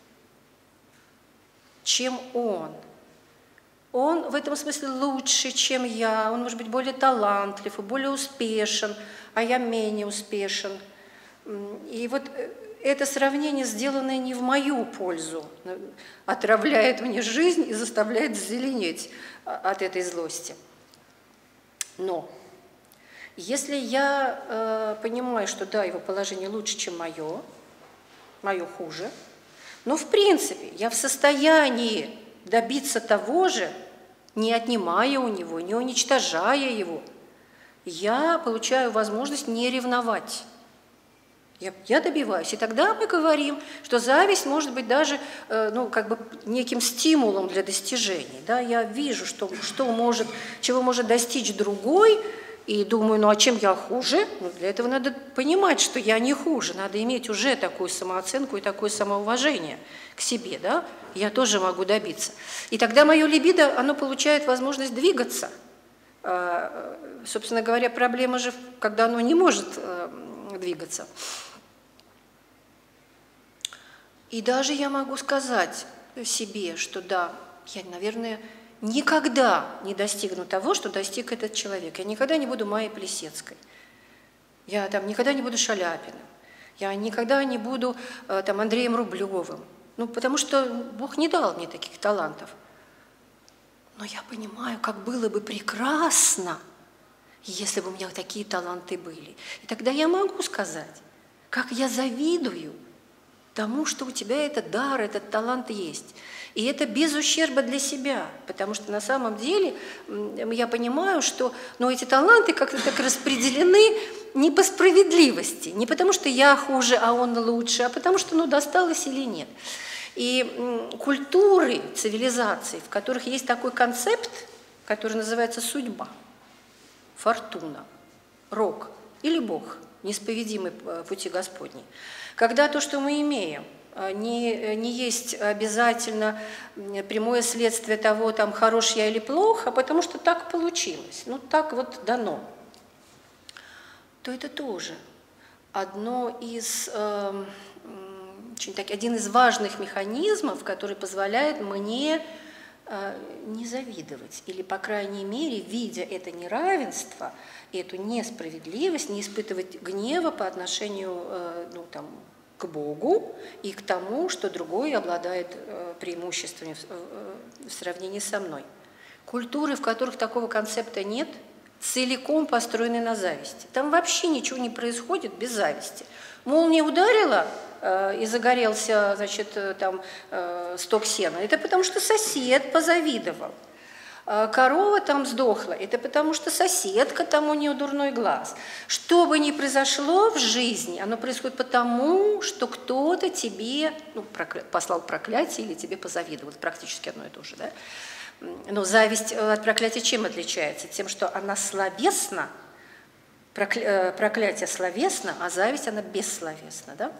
чем он. Он в этом смысле лучше, чем я, он может быть более талантлив и более успешен, а я менее успешен. И вот это сравнение, сделанное не в мою пользу, отравляет мне жизнь и заставляет зеленеть от этой злости. Но если я э, понимаю, что да, его положение лучше, чем мое, мое хуже, но в принципе я в состоянии добиться того же, не отнимая у него, не уничтожая его, я получаю возможность не ревновать. Я, я добиваюсь. И тогда мы говорим, что зависть может быть даже э, ну, как бы неким стимулом для достижений. Да? Я вижу, что, что может, чего может достичь другой, и думаю, ну а чем я хуже? Ну, для этого надо понимать, что я не хуже. Надо иметь уже такую самооценку и такое самоуважение к себе. Да? Я тоже могу добиться. И тогда мое либидо, оно получает возможность двигаться. А, собственно говоря, проблема же, когда оно не может а, двигаться. И даже я могу сказать себе, что да, я, наверное, никогда не достигну того, что достиг этот человек. Я никогда не буду Майей Плисецкой. Я там никогда не буду Шаляпиным. Я никогда не буду там Андреем Рублевым. Ну, потому что Бог не дал мне таких талантов. Но я понимаю, как было бы прекрасно, если бы у меня такие таланты были. И тогда я могу сказать, как я завидую тому, что у тебя этот дар, этот талант есть. И это без ущерба для себя, потому что на самом деле я понимаю, что ну, эти таланты как-то так распределены не по справедливости, не потому что я хуже, а он лучше, а потому что ну, досталось или нет. И культуры, цивилизации, в которых есть такой концепт, который называется судьба, фортуна, рок или Бог, неисповедимый пути Господней, когда то, что мы имеем, не, не есть обязательно прямое следствие того, там, хорош я или плохо, а потому что так получилось, ну так вот дано, то это тоже одно из, э, очень так, один из важных механизмов, который позволяет мне э, не завидовать, или, по крайней мере, видя это неравенство, эту несправедливость, не испытывать гнева по отношению э, ну, там, к Богу и к тому, что другой обладает э, преимуществами в, э, в сравнении со мной. Культуры, в которых такого концепта нет, целиком построены на зависти. Там вообще ничего не происходит без зависти. Молния ударила э, и загорелся, значит, там э, сток сена. Это потому что сосед позавидовал. Корова там сдохла, это потому что соседка, там у нее дурной глаз. Что бы ни произошло в жизни, оно происходит потому, что кто-то тебе ну, прокля... послал проклятие или тебе позавидовал. Практически одно и то же. Да? Но зависть от проклятия чем отличается? Тем, что она словесна, прокля... проклятие словесно, а зависть она бессловесна. Да?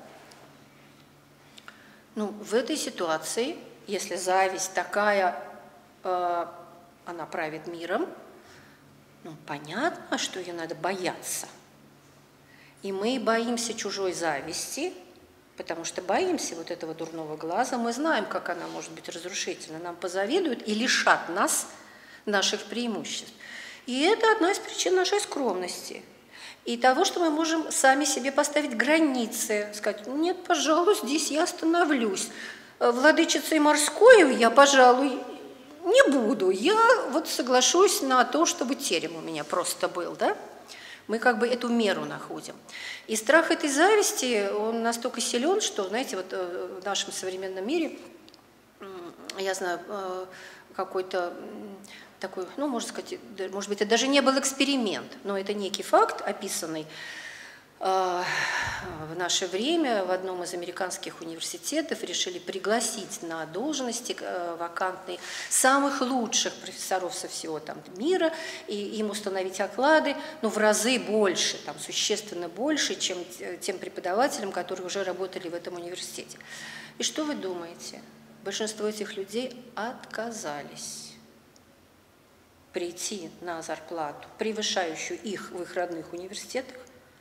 Ну, в этой ситуации, если зависть такая... Э, она правит миром, ну, понятно, что ее надо бояться. И мы боимся чужой зависти, потому что боимся вот этого дурного глаза. Мы знаем, как она может быть разрушительна. Нам позавидуют и лишат нас наших преимуществ. И это одна из причин нашей скромности. И того, что мы можем сами себе поставить границы, сказать, нет, пожалуй, здесь я остановлюсь. Владычицей морскою я, пожалуй, не буду, я вот соглашусь на то, чтобы терем у меня просто был, да? Мы как бы эту меру находим. И страх этой зависти, он настолько силен, что, знаете, вот в нашем современном мире, я знаю, какой-то такой, ну, можно сказать, может быть, это даже не был эксперимент, но это некий факт, описанный в наше время в одном из американских университетов решили пригласить на должности вакантные самых лучших профессоров со всего там мира и им установить оклады, ну, в разы больше, там, существенно больше, чем тем преподавателям, которые уже работали в этом университете. И что вы думаете? Большинство этих людей отказались прийти на зарплату, превышающую их в их родных университетах,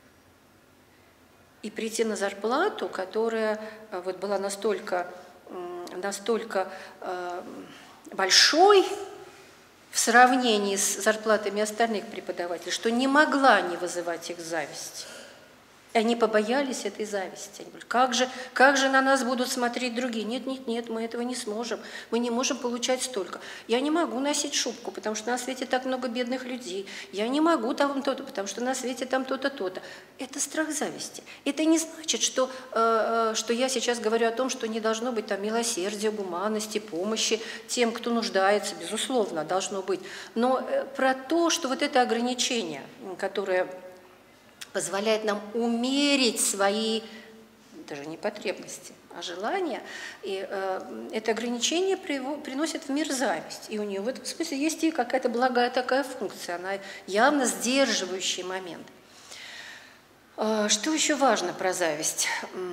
и прийти на зарплату, которая вот была настолько, настолько большой в сравнении с зарплатами остальных преподавателей, что не могла не вызывать их зависть. И они побоялись этой зависти. Они говорят, как же, как же на нас будут смотреть другие? Нет, нет, нет, мы этого не сможем. Мы не можем получать столько. Я не могу носить шубку, потому что на свете так много бедных людей. Я не могу там то-то, потому что на свете там то-то, то-то. Это страх зависти. Это не значит, что, э, что я сейчас говорю о том, что не должно быть там милосердия, гуманности, помощи тем, кто нуждается. Безусловно, должно быть. Но про то, что вот это ограничение, которое позволяет нам умерить свои, даже не потребности, а желания, и э, это ограничение приносит в мир зависть. И у нее в этом смысле есть и какая-то благая такая функция, она явно сдерживающий момент. Э, что еще важно про зависть?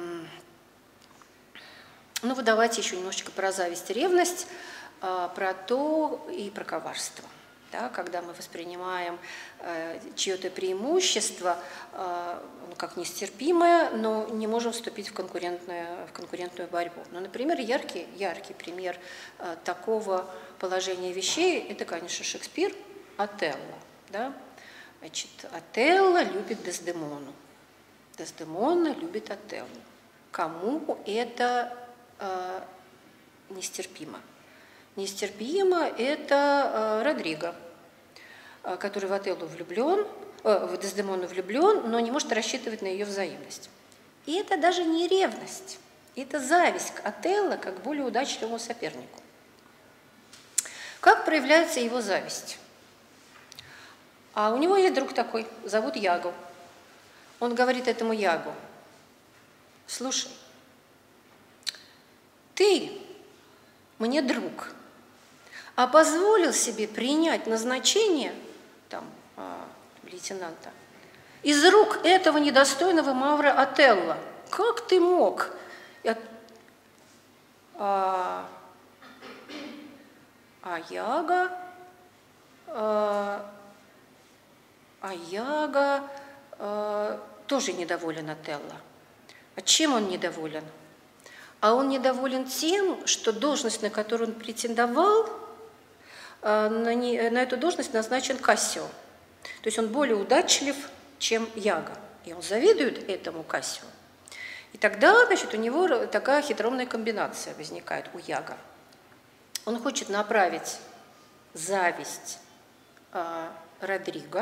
Ну вот давайте еще немножечко про зависть и ревность, э, про то и про коварство. Да, когда мы воспринимаем э, чье-то преимущество э, ну, как нестерпимое, но не можем вступить в конкурентную, в конкурентную борьбу. Ну, например, яркий, яркий пример э, такого положения вещей – это, конечно, Шекспир, Отелло. Да? Значит, Отелло любит Дездемону, Дездемона любит Отелло. Кому это э, нестерпимо? Нестерпимо – это Родриго, который в Отелло влюблен, в Дездемону влюблен, но не может рассчитывать на ее взаимность. И это даже не ревность, это зависть к Отелло как к более удачливому сопернику. Как проявляется его зависть? А у него есть друг такой, зовут Яго. Он говорит этому Яго: слушай, ты мне друг, а позволил себе принять назначение там, лейтенанта из рук этого недостойного Мавро Отелло. Как ты мог? А, а Яго, а, а Яго а, тоже недоволен Отелло. А чем он недоволен? А он недоволен тем, что должность, на которую он претендовал, на, не, на эту должность назначен Кассио. То есть он более удачлив, чем Яго. И он завидует этому Кассио. И тогда, значит, у него такая хитроумная комбинация возникает у Яго. Он хочет направить зависть э, Родриго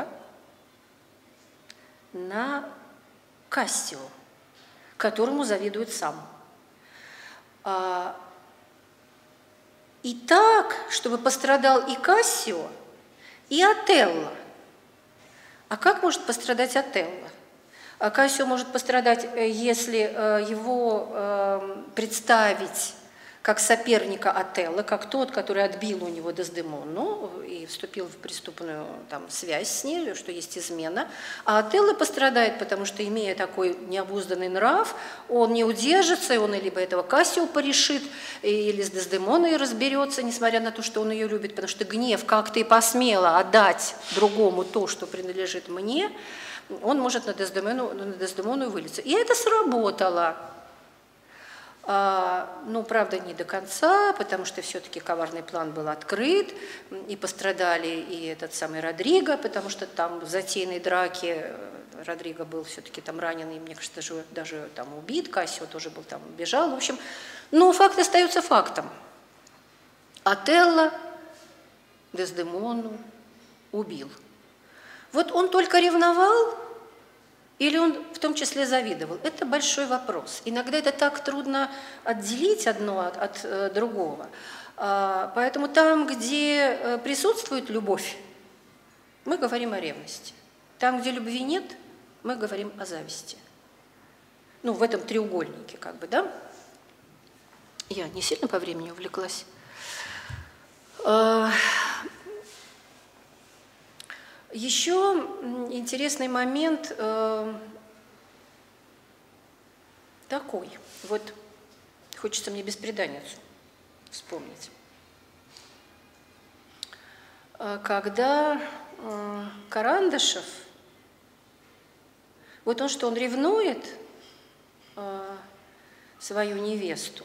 на Кассио, которому завидует сам. И так, чтобы пострадал и Кассио, и Отелло. А как может пострадать Отелло? Кассио может пострадать, если его представить как соперника Отелло, как тот, который отбил у него Дездемону и вступил в преступную там, связь с ней, что есть измена. А Отелло пострадает, потому что, имея такой необузданный нрав, он не удержится, и он либо этого Кассио порешит, или с Дездемоной разберется, несмотря на то, что он ее любит, потому что гнев, как ты посмела отдать другому то, что принадлежит мне, он может на Дездемону, на Дездемону вылиться. И это сработало. Ну, правда, не до конца, потому что все-таки коварный план был открыт, и пострадали и этот самый Родриго, потому что там в затейной драке Родриго был все-таки там ранен, и, мне кажется, даже, даже там убит, Кассио тоже был там, бежал, в общем. Но факт остается фактом. Отелло Дездемону убил. Вот он только ревновал, или он в том числе завидовал? Это большой вопрос. Иногда это так трудно отделить одно от, от э, другого. Поэтому там, где присутствует любовь, мы говорим о ревности. Там, где любви нет, мы говорим о зависти. Ну, в этом треугольнике, как бы, да? Я не сильно по времени увлеклась. Еще интересный момент такой. Вот хочется мне бесприданницу вспомнить. Когда Карандашев, вот он что, он ревнует свою невесту,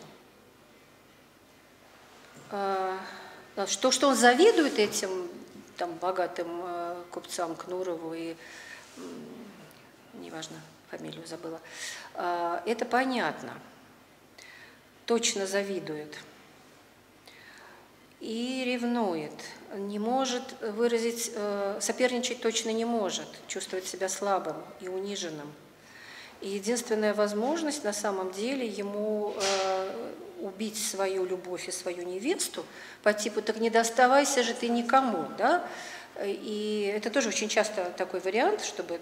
что, что он завидует этим там, богатым купцам Кнурову и, неважно, фамилию забыла, это понятно, точно завидует и ревнует, не может выразить, соперничать точно не может, чувствует себя слабым и униженным. И единственная возможность на самом деле ему убить свою любовь и свою невесту по типу «так не доставайся же ты никому», да? И это тоже очень часто такой вариант, чтобы…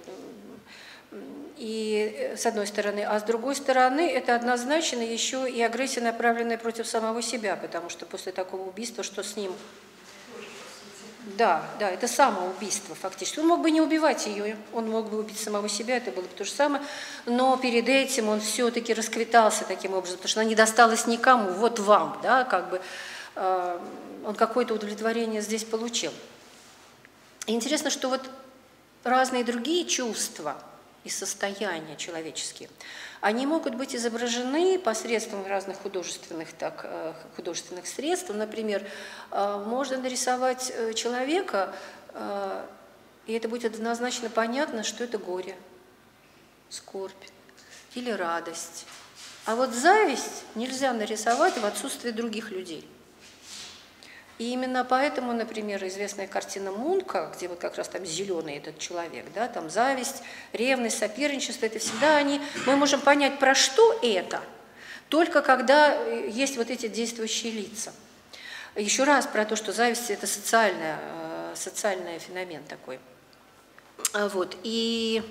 И с одной стороны, а с другой стороны, это однозначно еще и агрессия, направленная против самого себя, потому что после такого убийства что с ним? Да, да, это самоубийство фактически. Он мог бы не убивать ее, он мог бы убить самого себя, это было бы то же самое, но перед этим он все-таки расквитался таким образом, потому что она не досталась никому, вот вам, да, как бы э, он какое-то удовлетворение здесь получил. И интересно, что вот разные другие чувства и состояния человеческие, они могут быть изображены посредством разных художественных, так, художественных средств. Например, можно нарисовать человека, и это будет однозначно понятно, что это горе, скорбь или радость. А вот зависть нельзя нарисовать в отсутствии других людей. И именно поэтому, например, известная картина Мунка, где вот как раз там зеленый этот человек, да, там зависть, ревность, соперничество, это всегда они… Мы можем понять, про что это, только когда есть вот эти действующие лица. Еще раз про то, что зависть – это социальный, социальный феномен такой. Вот. И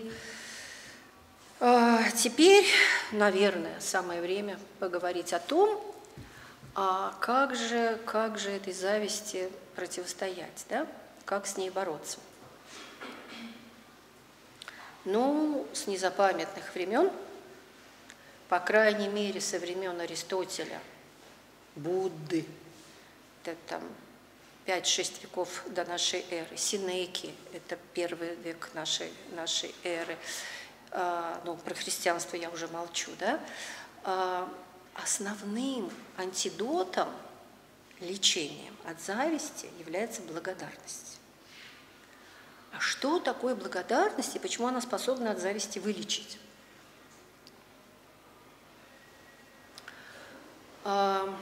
теперь, наверное, самое время поговорить о том, а как же, как же этой зависти противостоять, да? Как с ней бороться? Ну, с незапамятных времен, по крайней мере, со времен Аристотеля, Будды, это там пять-шесть веков до нашей эры, Синеки, это первый век нашей, нашей эры, а, ну, про христианство я уже молчу, да? А, Основным антидотом, лечением от зависти является благодарность. А что такое благодарность и почему она способна от зависти вылечить? Ну,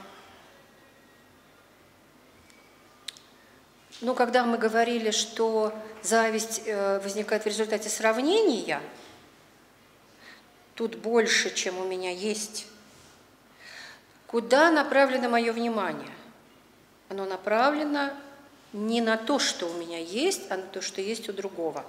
когда мы говорили, что зависть возникает в результате сравнения, тут больше, чем у меня есть. Куда направлено мое внимание? Оно направлено не на то, что у меня есть, а на то, что есть у другого.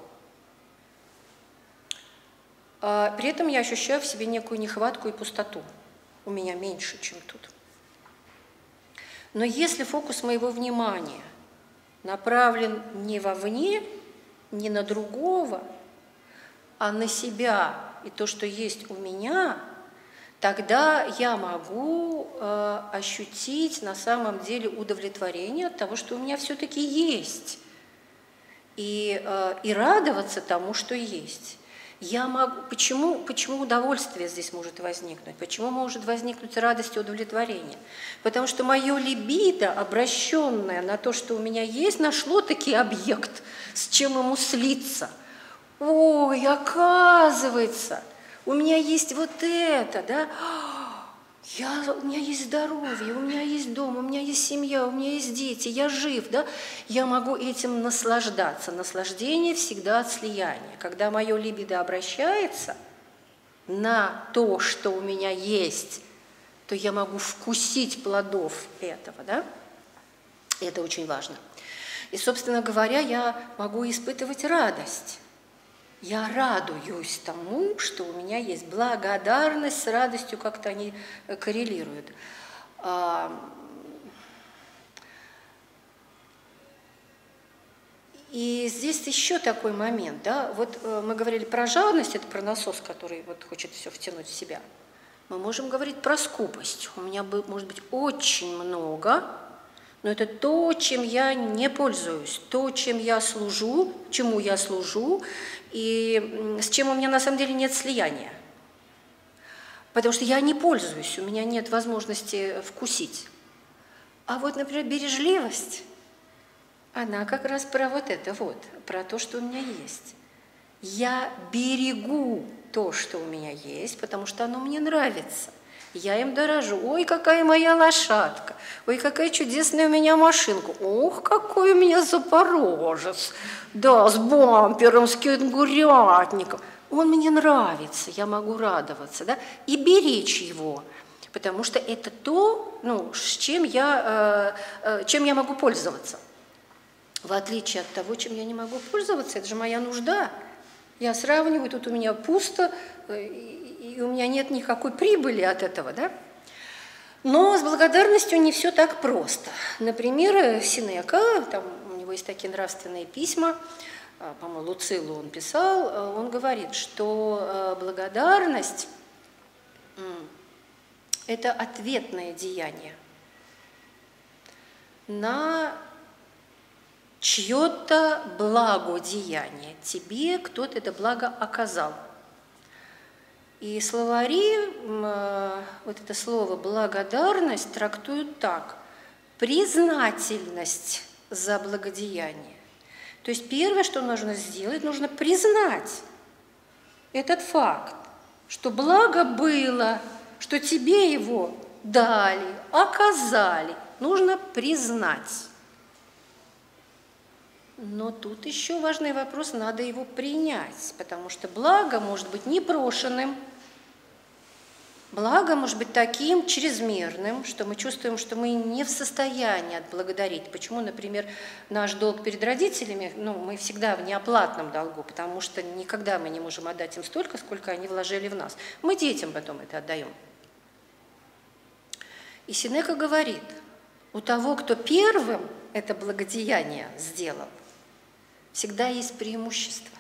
При этом я ощущаю в себе некую нехватку и пустоту. У меня меньше, чем тут. Но если фокус моего внимания направлен не вовне, не на другого, а на себя и то, что есть у меня, тогда я могу э, ощутить на самом деле удовлетворение от того, что у меня все-таки есть, и, э, и радоваться тому, что есть. Я могу, почему, почему удовольствие здесь может возникнуть? Почему может возникнуть радость и удовлетворение? Потому что мое либидо, обращенное на то, что у меня есть, нашло таки объект, с чем ему слиться. Ой, оказывается, у меня есть вот это, да? Я, у меня есть здоровье, у меня есть дом, у меня есть семья, у меня есть дети, я жив, да? Я могу этим наслаждаться. Наслаждение всегда от слияния. Когда мое либидо обращается на то, что у меня есть, то я могу вкусить плодов этого, да? Это очень важно. И, собственно говоря, я могу испытывать радость. Я радуюсь тому, что у меня есть благодарность с радостью, как-то они коррелируют. И здесь еще такой момент, да, вот мы говорили про жадность, это про насос, который вот хочет все втянуть в себя. Мы можем говорить про скупость. У меня может быть очень много, но это то, чем я не пользуюсь, то, чем я служу, чему я служу, и с чем у меня на самом деле нет слияния. Потому что я не пользуюсь, у меня нет возможности вкусить. А вот, например, бережливость, она как раз про вот это вот, про то, что у меня есть. Я берегу то, что у меня есть, потому что оно мне нравится. Я им дорожу. Ой, какая моя лошадка. Ой, какая чудесная у меня машинка. Ох, какой у меня Запорожец. Да, с бампером, с кенгурятником. Он мне нравится, я могу радоваться, да, и беречь его. Потому что это то, ну, с чем я, э, э, чем я могу пользоваться. В отличие от того, чем я не могу пользоваться, это же моя нужда. Я сравниваю, тут у меня пусто, и у меня нет никакой прибыли от этого, да? Но с благодарностью не все так просто. Например, Сенека, там у него есть такие нравственные письма, по-моему, Луцилу он писал, он говорит, что благодарность – это ответное деяние на чье-то благодеяние. Тебе кто-то это благо оказал. И словари вот это слово «благодарность» трактуют так: признательность за благодеяние. То есть первое, что нужно сделать, нужно признать этот факт, что благо было, что тебе его дали, оказали. Нужно признать. Но тут еще важный вопрос, надо его принять, потому что благо может быть непрошенным, благо может быть таким чрезмерным, что мы чувствуем, что мы не в состоянии отблагодарить. Почему, например, наш долг перед родителями, ну, мы всегда в неоплатном долгу, потому что никогда мы не можем отдать им столько, сколько они вложили в нас. Мы детям потом это отдаем. И Сенека говорит, у того, кто первым это благодеяние сделал, всегда есть преимущество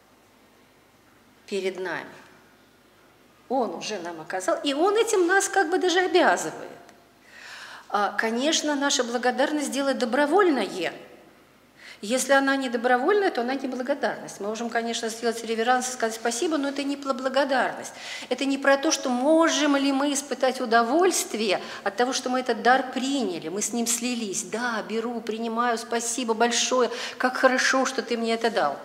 перед нами. Он уже нам оказал, и он этим нас как бы даже обязывает. Конечно, наша благодарность делает добровольное. Если она не добровольная, то она не благодарность. Мы можем, конечно, сделать реверанс и сказать спасибо, но это не про благодарность. Это не про то, что можем ли мы испытать удовольствие от того, что мы этот дар приняли, мы с ним слились. Да, беру, принимаю, спасибо большое, как хорошо, что ты мне это дал.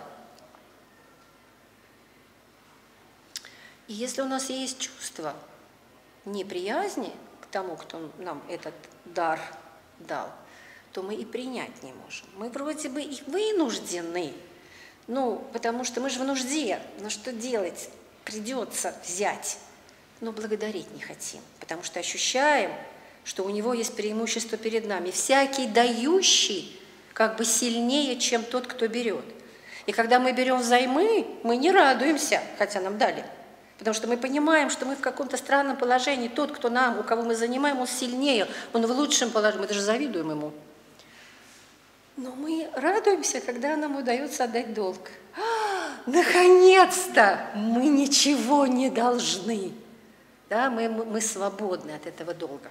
И если у нас есть чувство неприязни к тому, кто нам этот дар дал, то мы и принять не можем. Мы вроде бы и вынуждены, ну, потому что мы же в нужде, но что делать? Придется взять, но благодарить не хотим, потому что ощущаем, что у него есть преимущество перед нами. Всякий дающий как бы сильнее, чем тот, кто берет. И когда мы берем взаймы, мы не радуемся, хотя нам дали. Потому что мы понимаем, что мы в каком-то странном положении. Тот, кто нам, у кого мы занимаем, он сильнее, он в лучшем положении, мы даже завидуем ему. Но мы радуемся, когда нам удается отдать долг. А, наконец-то мы ничего не должны. Да, мы, мы свободны от этого долга.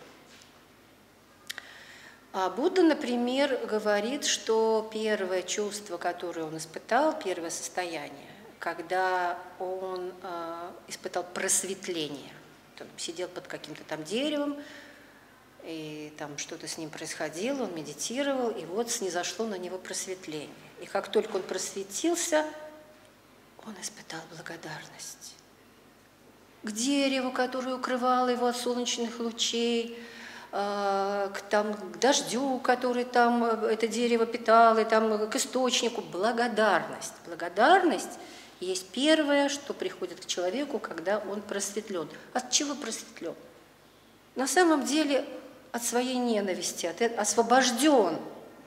А Будда, например, говорит, что первое чувство, которое он испытал, первое состояние, когда он э, испытал просветление. Он сидел под каким-то там деревом, и там что-то с ним происходило, он медитировал, и вот снизошло на него просветление. И как только он просветился, он испытал благодарность к дереву, которое укрывало его от солнечных лучей, к, там, к дождю, который там это дерево питало, и там, к источнику. Благодарность. Благодарность есть первое, что приходит к человеку, когда он просветлен. От чего просветлен? На самом деле от своей ненависти, от, освобожден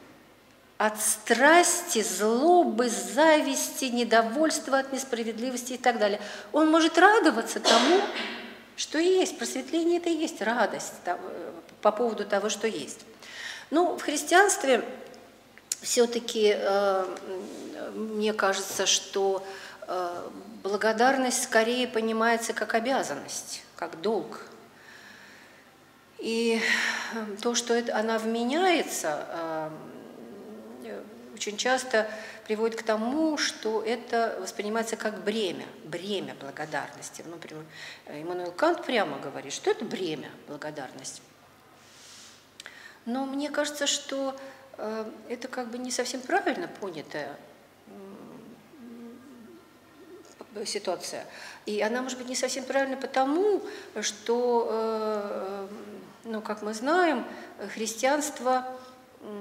от страсти, злобы, зависти, недовольства от несправедливости и так далее. Он может радоваться тому, что есть. Просветление – это и есть радость по поводу того, что есть. Ну, в христианстве все-таки э, мне кажется, что э, благодарность скорее понимается как обязанность, как долг. И то, что это, она вменяется, э, очень часто приводит к тому, что это воспринимается как бремя, бремя благодарности. Ну, например, Иммануил Кант прямо говорит, что это бремя, благодарность. Но мне кажется, что э, это как бы не совсем правильно понятая э, ситуация. И она может быть не совсем правильна потому, что, э, ну, как мы знаем, христианство э,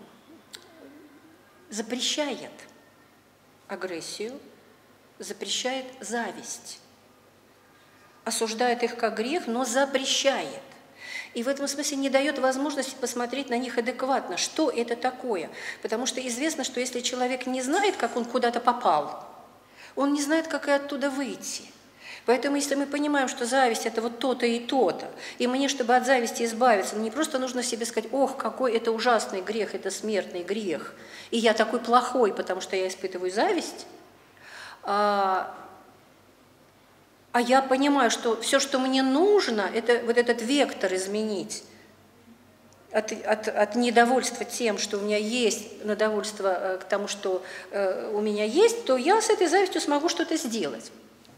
запрещает агрессию, запрещает зависть, осуждает их как грех, но запрещает. И в этом смысле не дает возможности посмотреть на них адекватно, что это такое. Потому что известно, что если человек не знает, как он куда-то попал, он не знает, как и оттуда выйти. Поэтому если мы понимаем, что зависть – это вот то-то и то-то, и мне, чтобы от зависти избавиться, мне просто нужно себе сказать: ох, какой это ужасный грех, это смертный грех, и я такой плохой, потому что я испытываю зависть, а, а я понимаю, что все, что мне нужно, это вот этот вектор изменить от, от, от недовольства тем, что у меня есть, на довольство к тому, что э, у меня есть, то я с этой завистью смогу что-то сделать.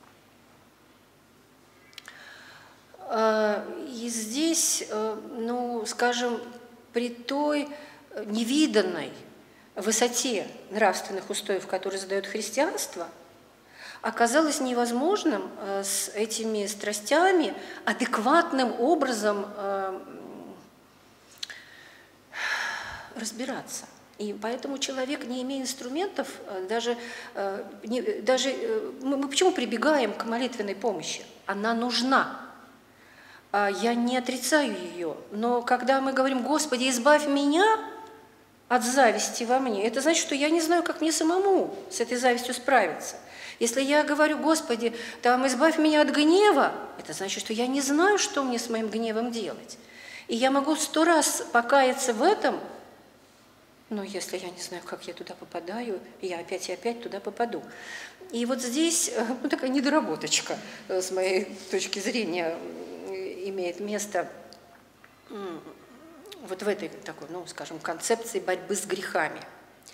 И здесь, ну, скажем, при той невиданной высоте нравственных устоев, которые задает христианство, оказалось невозможным с этими страстями адекватным образом разбираться. И поэтому человек, не имея инструментов, даже, даже мы почему прибегаем к молитвенной помощи? Она нужна. Я не отрицаю ее, но когда мы говорим: Господи, избавь меня от зависти во мне, это значит, что я не знаю, как мне самому с этой завистью справиться. Если я говорю: Господи, там, избавь меня от гнева, это значит, что я не знаю, что мне с моим гневом делать. И я могу сто раз покаяться в этом, но если я не знаю, как я туда попадаю, я опять и опять туда попаду. И вот здесь, ну, такая недоработочка, с моей точки зрения, имеет место вот в этой такой, ну, скажем, концепции борьбы с грехами.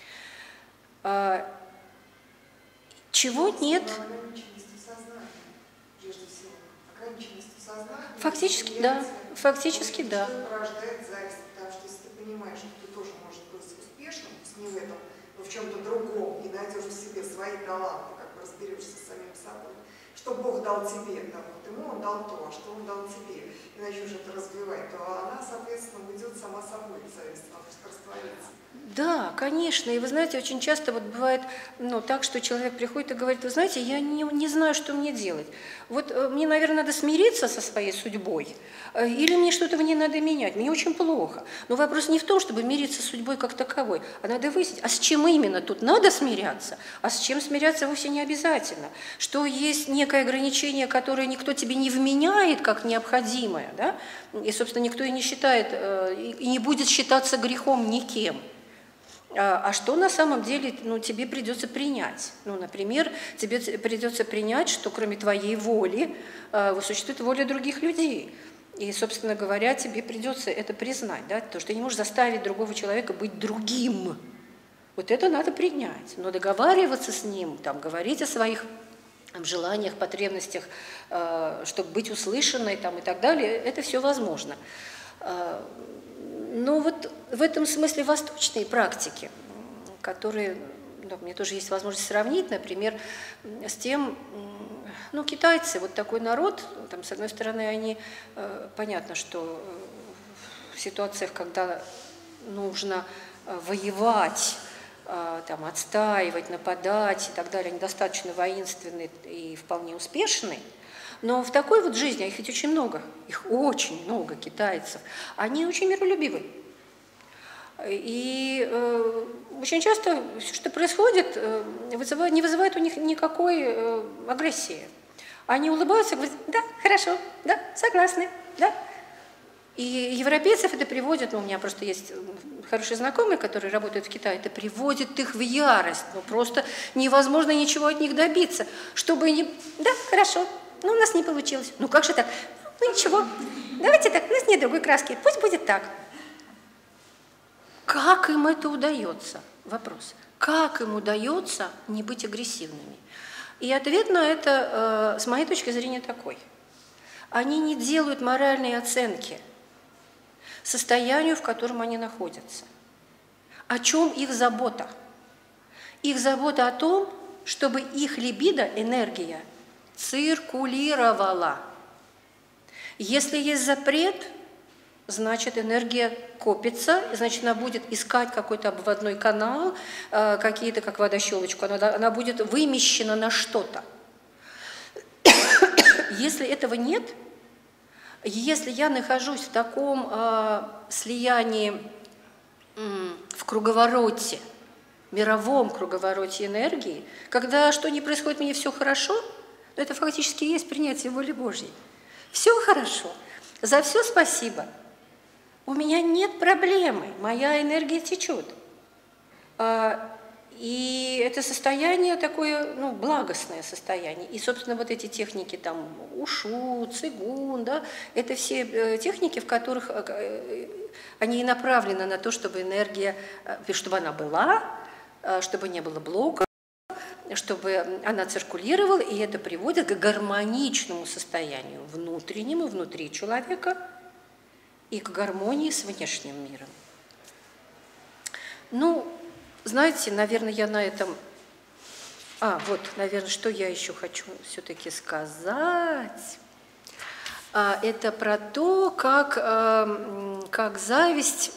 Чего нет? Фактически, да. Фактически, да. В чем-то другом и найдешь в себе свои таланты, как бы разберешься с самим собой. Что Бог дал тебе, там, вот ему Он дал то, а что Он дал тебе, и начнешь это развивать, то она, соответственно, уйдет сама собой, зависть, она растворится. Да, конечно. И вы знаете, очень часто вот бывает, ну, так, что человек приходит и говорит: вы знаете, я не, не знаю, что мне делать. Вот э, мне, наверное, надо смириться со своей судьбой, э, или мне что-то в ней надо менять. Мне очень плохо. Но вопрос не в том, чтобы мириться с судьбой как таковой, а надо выяснить, а с чем именно тут надо смиряться, а с чем смиряться вовсе не обязательно. Что есть некое ограничение, которое никто тебе не вменяет как необходимое, да? И, собственно, никто и не считает, э, и не будет считаться грехом никем. А что на самом деле, ну, тебе придется принять? Ну, например, тебе придется принять, что кроме твоей воли э, существует воля других людей. И, собственно говоря, тебе придется это признать, да? То, что ты не можешь заставить другого человека быть другим. Вот это надо принять. Но договариваться с ним, там, говорить о своих там, желаниях, потребностях, э, чтобы быть услышанной там, и так далее, это все возможно. Э, Но вот в этом смысле восточные практики, которые, да, мне тоже есть возможность сравнить, например, с тем, ну, китайцы, вот такой народ, там, с одной стороны, они, понятно, что в ситуациях, когда нужно воевать, там, отстаивать, нападать и так далее, они достаточно воинственны и вполне успешны. Но в такой вот жизни, а их ведь очень много, их очень много китайцев, они очень миролюбивы. И э, очень часто все, что происходит, вызывает, не вызывает у них никакой агрессии. Они улыбаются и говорят: да, хорошо, да, согласны, да. И европейцев это приводит, ну, у меня просто есть хорошие знакомые, которые работают в Китае, это приводит их в ярость. Ну, просто невозможно ничего от них добиться, чтобы не... Да, хорошо, ну, у нас не получилось. Ну, как же так? Ну, ничего, давайте так, у нас нет другой краски, пусть будет так. Как им это удается? Вопрос. Как им удается не быть агрессивными? И ответ на это, э, с моей точки зрения, такой. Они не делают моральные оценки состоянию, в котором они находятся. О чем их забота? Их забота о том, чтобы их либидо, энергия, циркулировала. Если есть запрет, значит, энергия копится, значит, она будет искать какой-то обводной канал, э, какие-то, как водощелочку, она, она будет вымещена на что-то. Если этого нет, если я нахожусь в таком э, слиянии, э, в круговороте, мировом круговороте энергии, когда что ни происходит, мне все хорошо, то это фактически и есть принятие воли Божьей. Все хорошо, за все спасибо. У меня нет проблемы, моя энергия течет. И это состояние такое, ну, благостное состояние. И, собственно, вот эти техники, там, ушу, цигун, да, это все техники, в которых они и направлены на то, чтобы энергия, чтобы она была, чтобы не было блока, чтобы она циркулировала, и это приводит к гармоничному состоянию внутреннему, внутри человека, и к гармонии с внешним миром. Ну, знаете, наверное, я на этом... А, вот, наверное, что я еще хочу все-таки сказать. А, это про то, как, как зависть...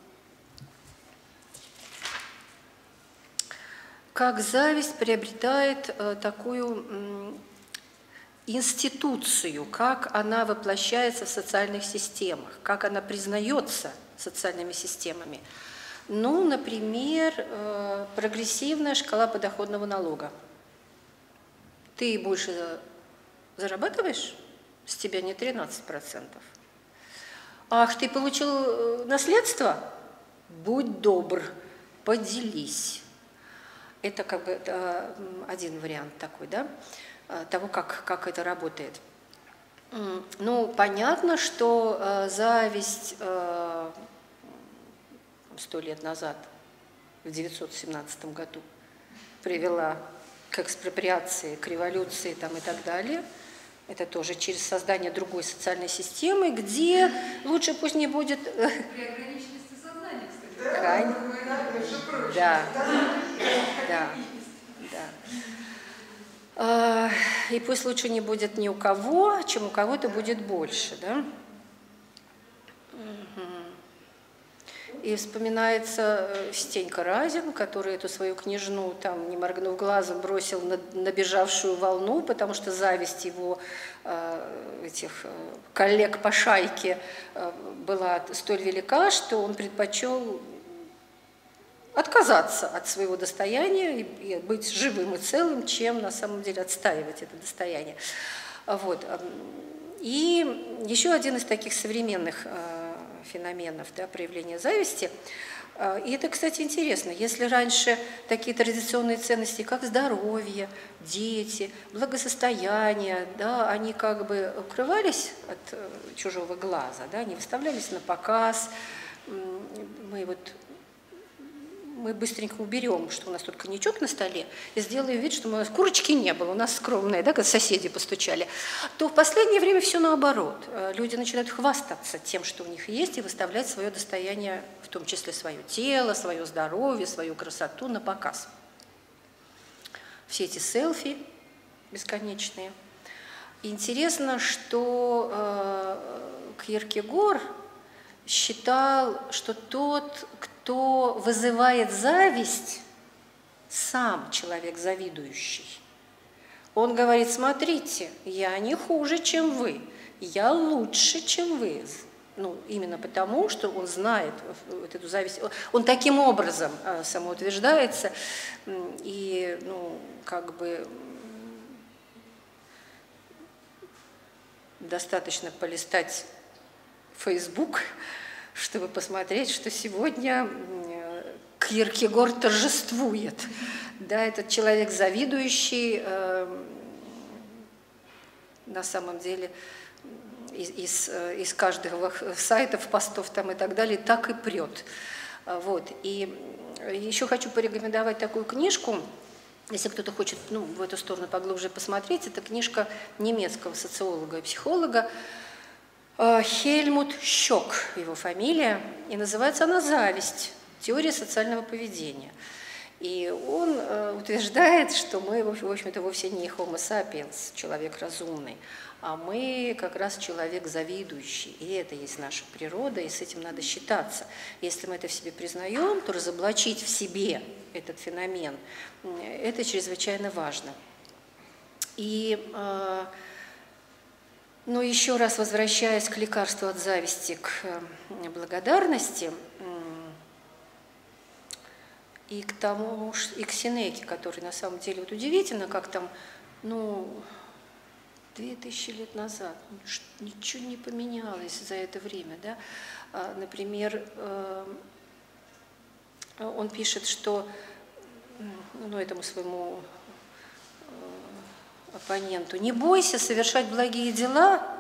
Как зависть приобретает такую институцию, как она воплощается в социальных системах, как она признается социальными системами. Ну, например, прогрессивная шкала подоходного налога. Ты больше зарабатываешь, с тебя не тринадцать процентов. Ах, ты получил наследство? Будь добр, поделись. Это как бы один вариант такой, да, того, как, как это работает. Ну, понятно, что зависть сто лет назад, в девятьсот семнадцатом году, привела к экспроприации, к революции там, и так далее. Это тоже через создание другой социальной системы, где лучше пусть не будет... При ограниченности сознания, кстати. Кань. Да, да, да. И пусть лучше не будет ни у кого, чем у кого-то будет больше, да? И вспоминается Стенька Разин, который эту свою княжну, там, не моргнув глазом, бросил на набежавшую волну, потому что зависть его э, этих коллег по шайке э, была столь велика, что он предпочел отказаться от своего достояния и, и быть живым и целым, чем на самом деле отстаивать это достояние. Вот. И еще один из таких современных э, феноменов, да, проявления зависти. И это, кстати, интересно. Если раньше такие традиционные ценности, как здоровье, дети, благосостояние, да, они как бы укрывались от чужого глаза, да, не выставлялись на показ, мы вот мы быстренько уберем, что у нас тут коньячок на столе, и сделаем вид, что у нас курочки не было, у нас скромные, да, как соседи постучали, то в последнее время все наоборот. Люди начинают хвастаться тем, что у них есть, и выставлять свое достояние, в том числе свое тело, свое здоровье, свою красоту на показ. Все эти селфи бесконечные. Интересно, что э, Кьеркегор считал, что тот, кто вызывает зависть, сам человек завидующий. Он говорит: смотрите, я не хуже, чем вы, я лучше, чем вы. Ну, именно потому, что он знает вот эту зависть. Он таким образом самоутверждается, и, ну, как бы достаточно полистать Facebook, чтобы посмотреть, что сегодня Кьеркегор торжествует. Да, этот человек завидующий, э, на самом деле, из, из, из каждого сайтов, постов там и так далее, так и прет. Вот. И еще хочу порекомендовать такую книжку, если кто-то хочет, ну, в эту сторону поглубже посмотреть. Это книжка немецкого социолога и психолога Хельмут Щек, его фамилия, и называется она «Зависть. Теория социального поведения». И он э, утверждает, что мы, в общем-то, вовсе не homo sapiens, человек разумный, а мы как раз человек завидующий. И это есть наша природа, и с этим надо считаться. Если мы это в себе признаем, то разоблачить в себе этот феномен – это чрезвычайно важно. И, э, но еще раз возвращаясь к лекарству от зависти, к благодарности, и к тому, и к Сенеке, который на самом деле вот удивительно, как там, ну, две тысячи лет назад, ничего не поменялось за это время, да. Например, он пишет, что, ну, этому своему оппоненту: не бойся совершать благие дела,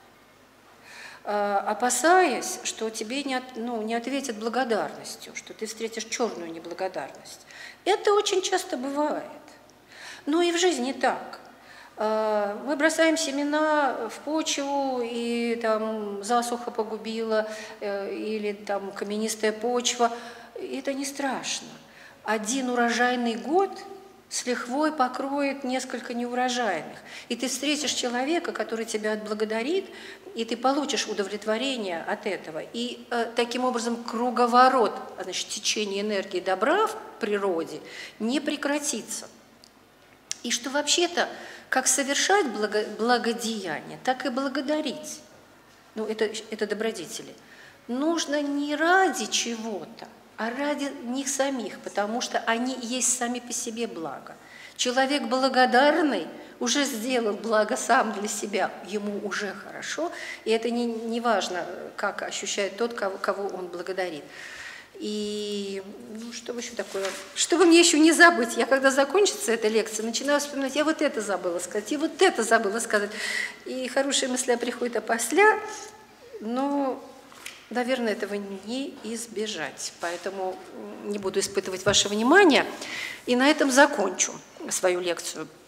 опасаясь, что тебе не, от, ну, не ответят благодарностью, что ты встретишь черную неблагодарность. Это очень часто бывает. Но и в жизни так. Мы бросаем семена в почву, и там засуха погубила, или там каменистая почва. И это не страшно. Один урожайный год с лихвой покроет несколько неурожайных. И ты встретишь человека, который тебя отблагодарит, и ты получишь удовлетворение от этого. И э, таким образом круговорот, значит, течение энергии добра в природе не прекратится. И что вообще-то, как совершать благо, благодеяние, так и благодарить. Ну, это, это добродетели. Нужно не ради чего-то, а ради них самих, потому что они есть сами по себе благо. Человек благодарный уже сделал благо сам для себя, ему уже хорошо, и это не, не важно, как ощущает тот, кого, кого он благодарит. И ну, что еще такое? Чтобы мне еще не забыть, я когда закончится эта лекция, начинаю вспоминать, я вот это забыла сказать, и вот это забыла сказать. И хорошие мысли приходят опосля, но... Наверное, этого не избежать, поэтому не буду испытывать ваше внимание. И на этом закончу свою лекцию.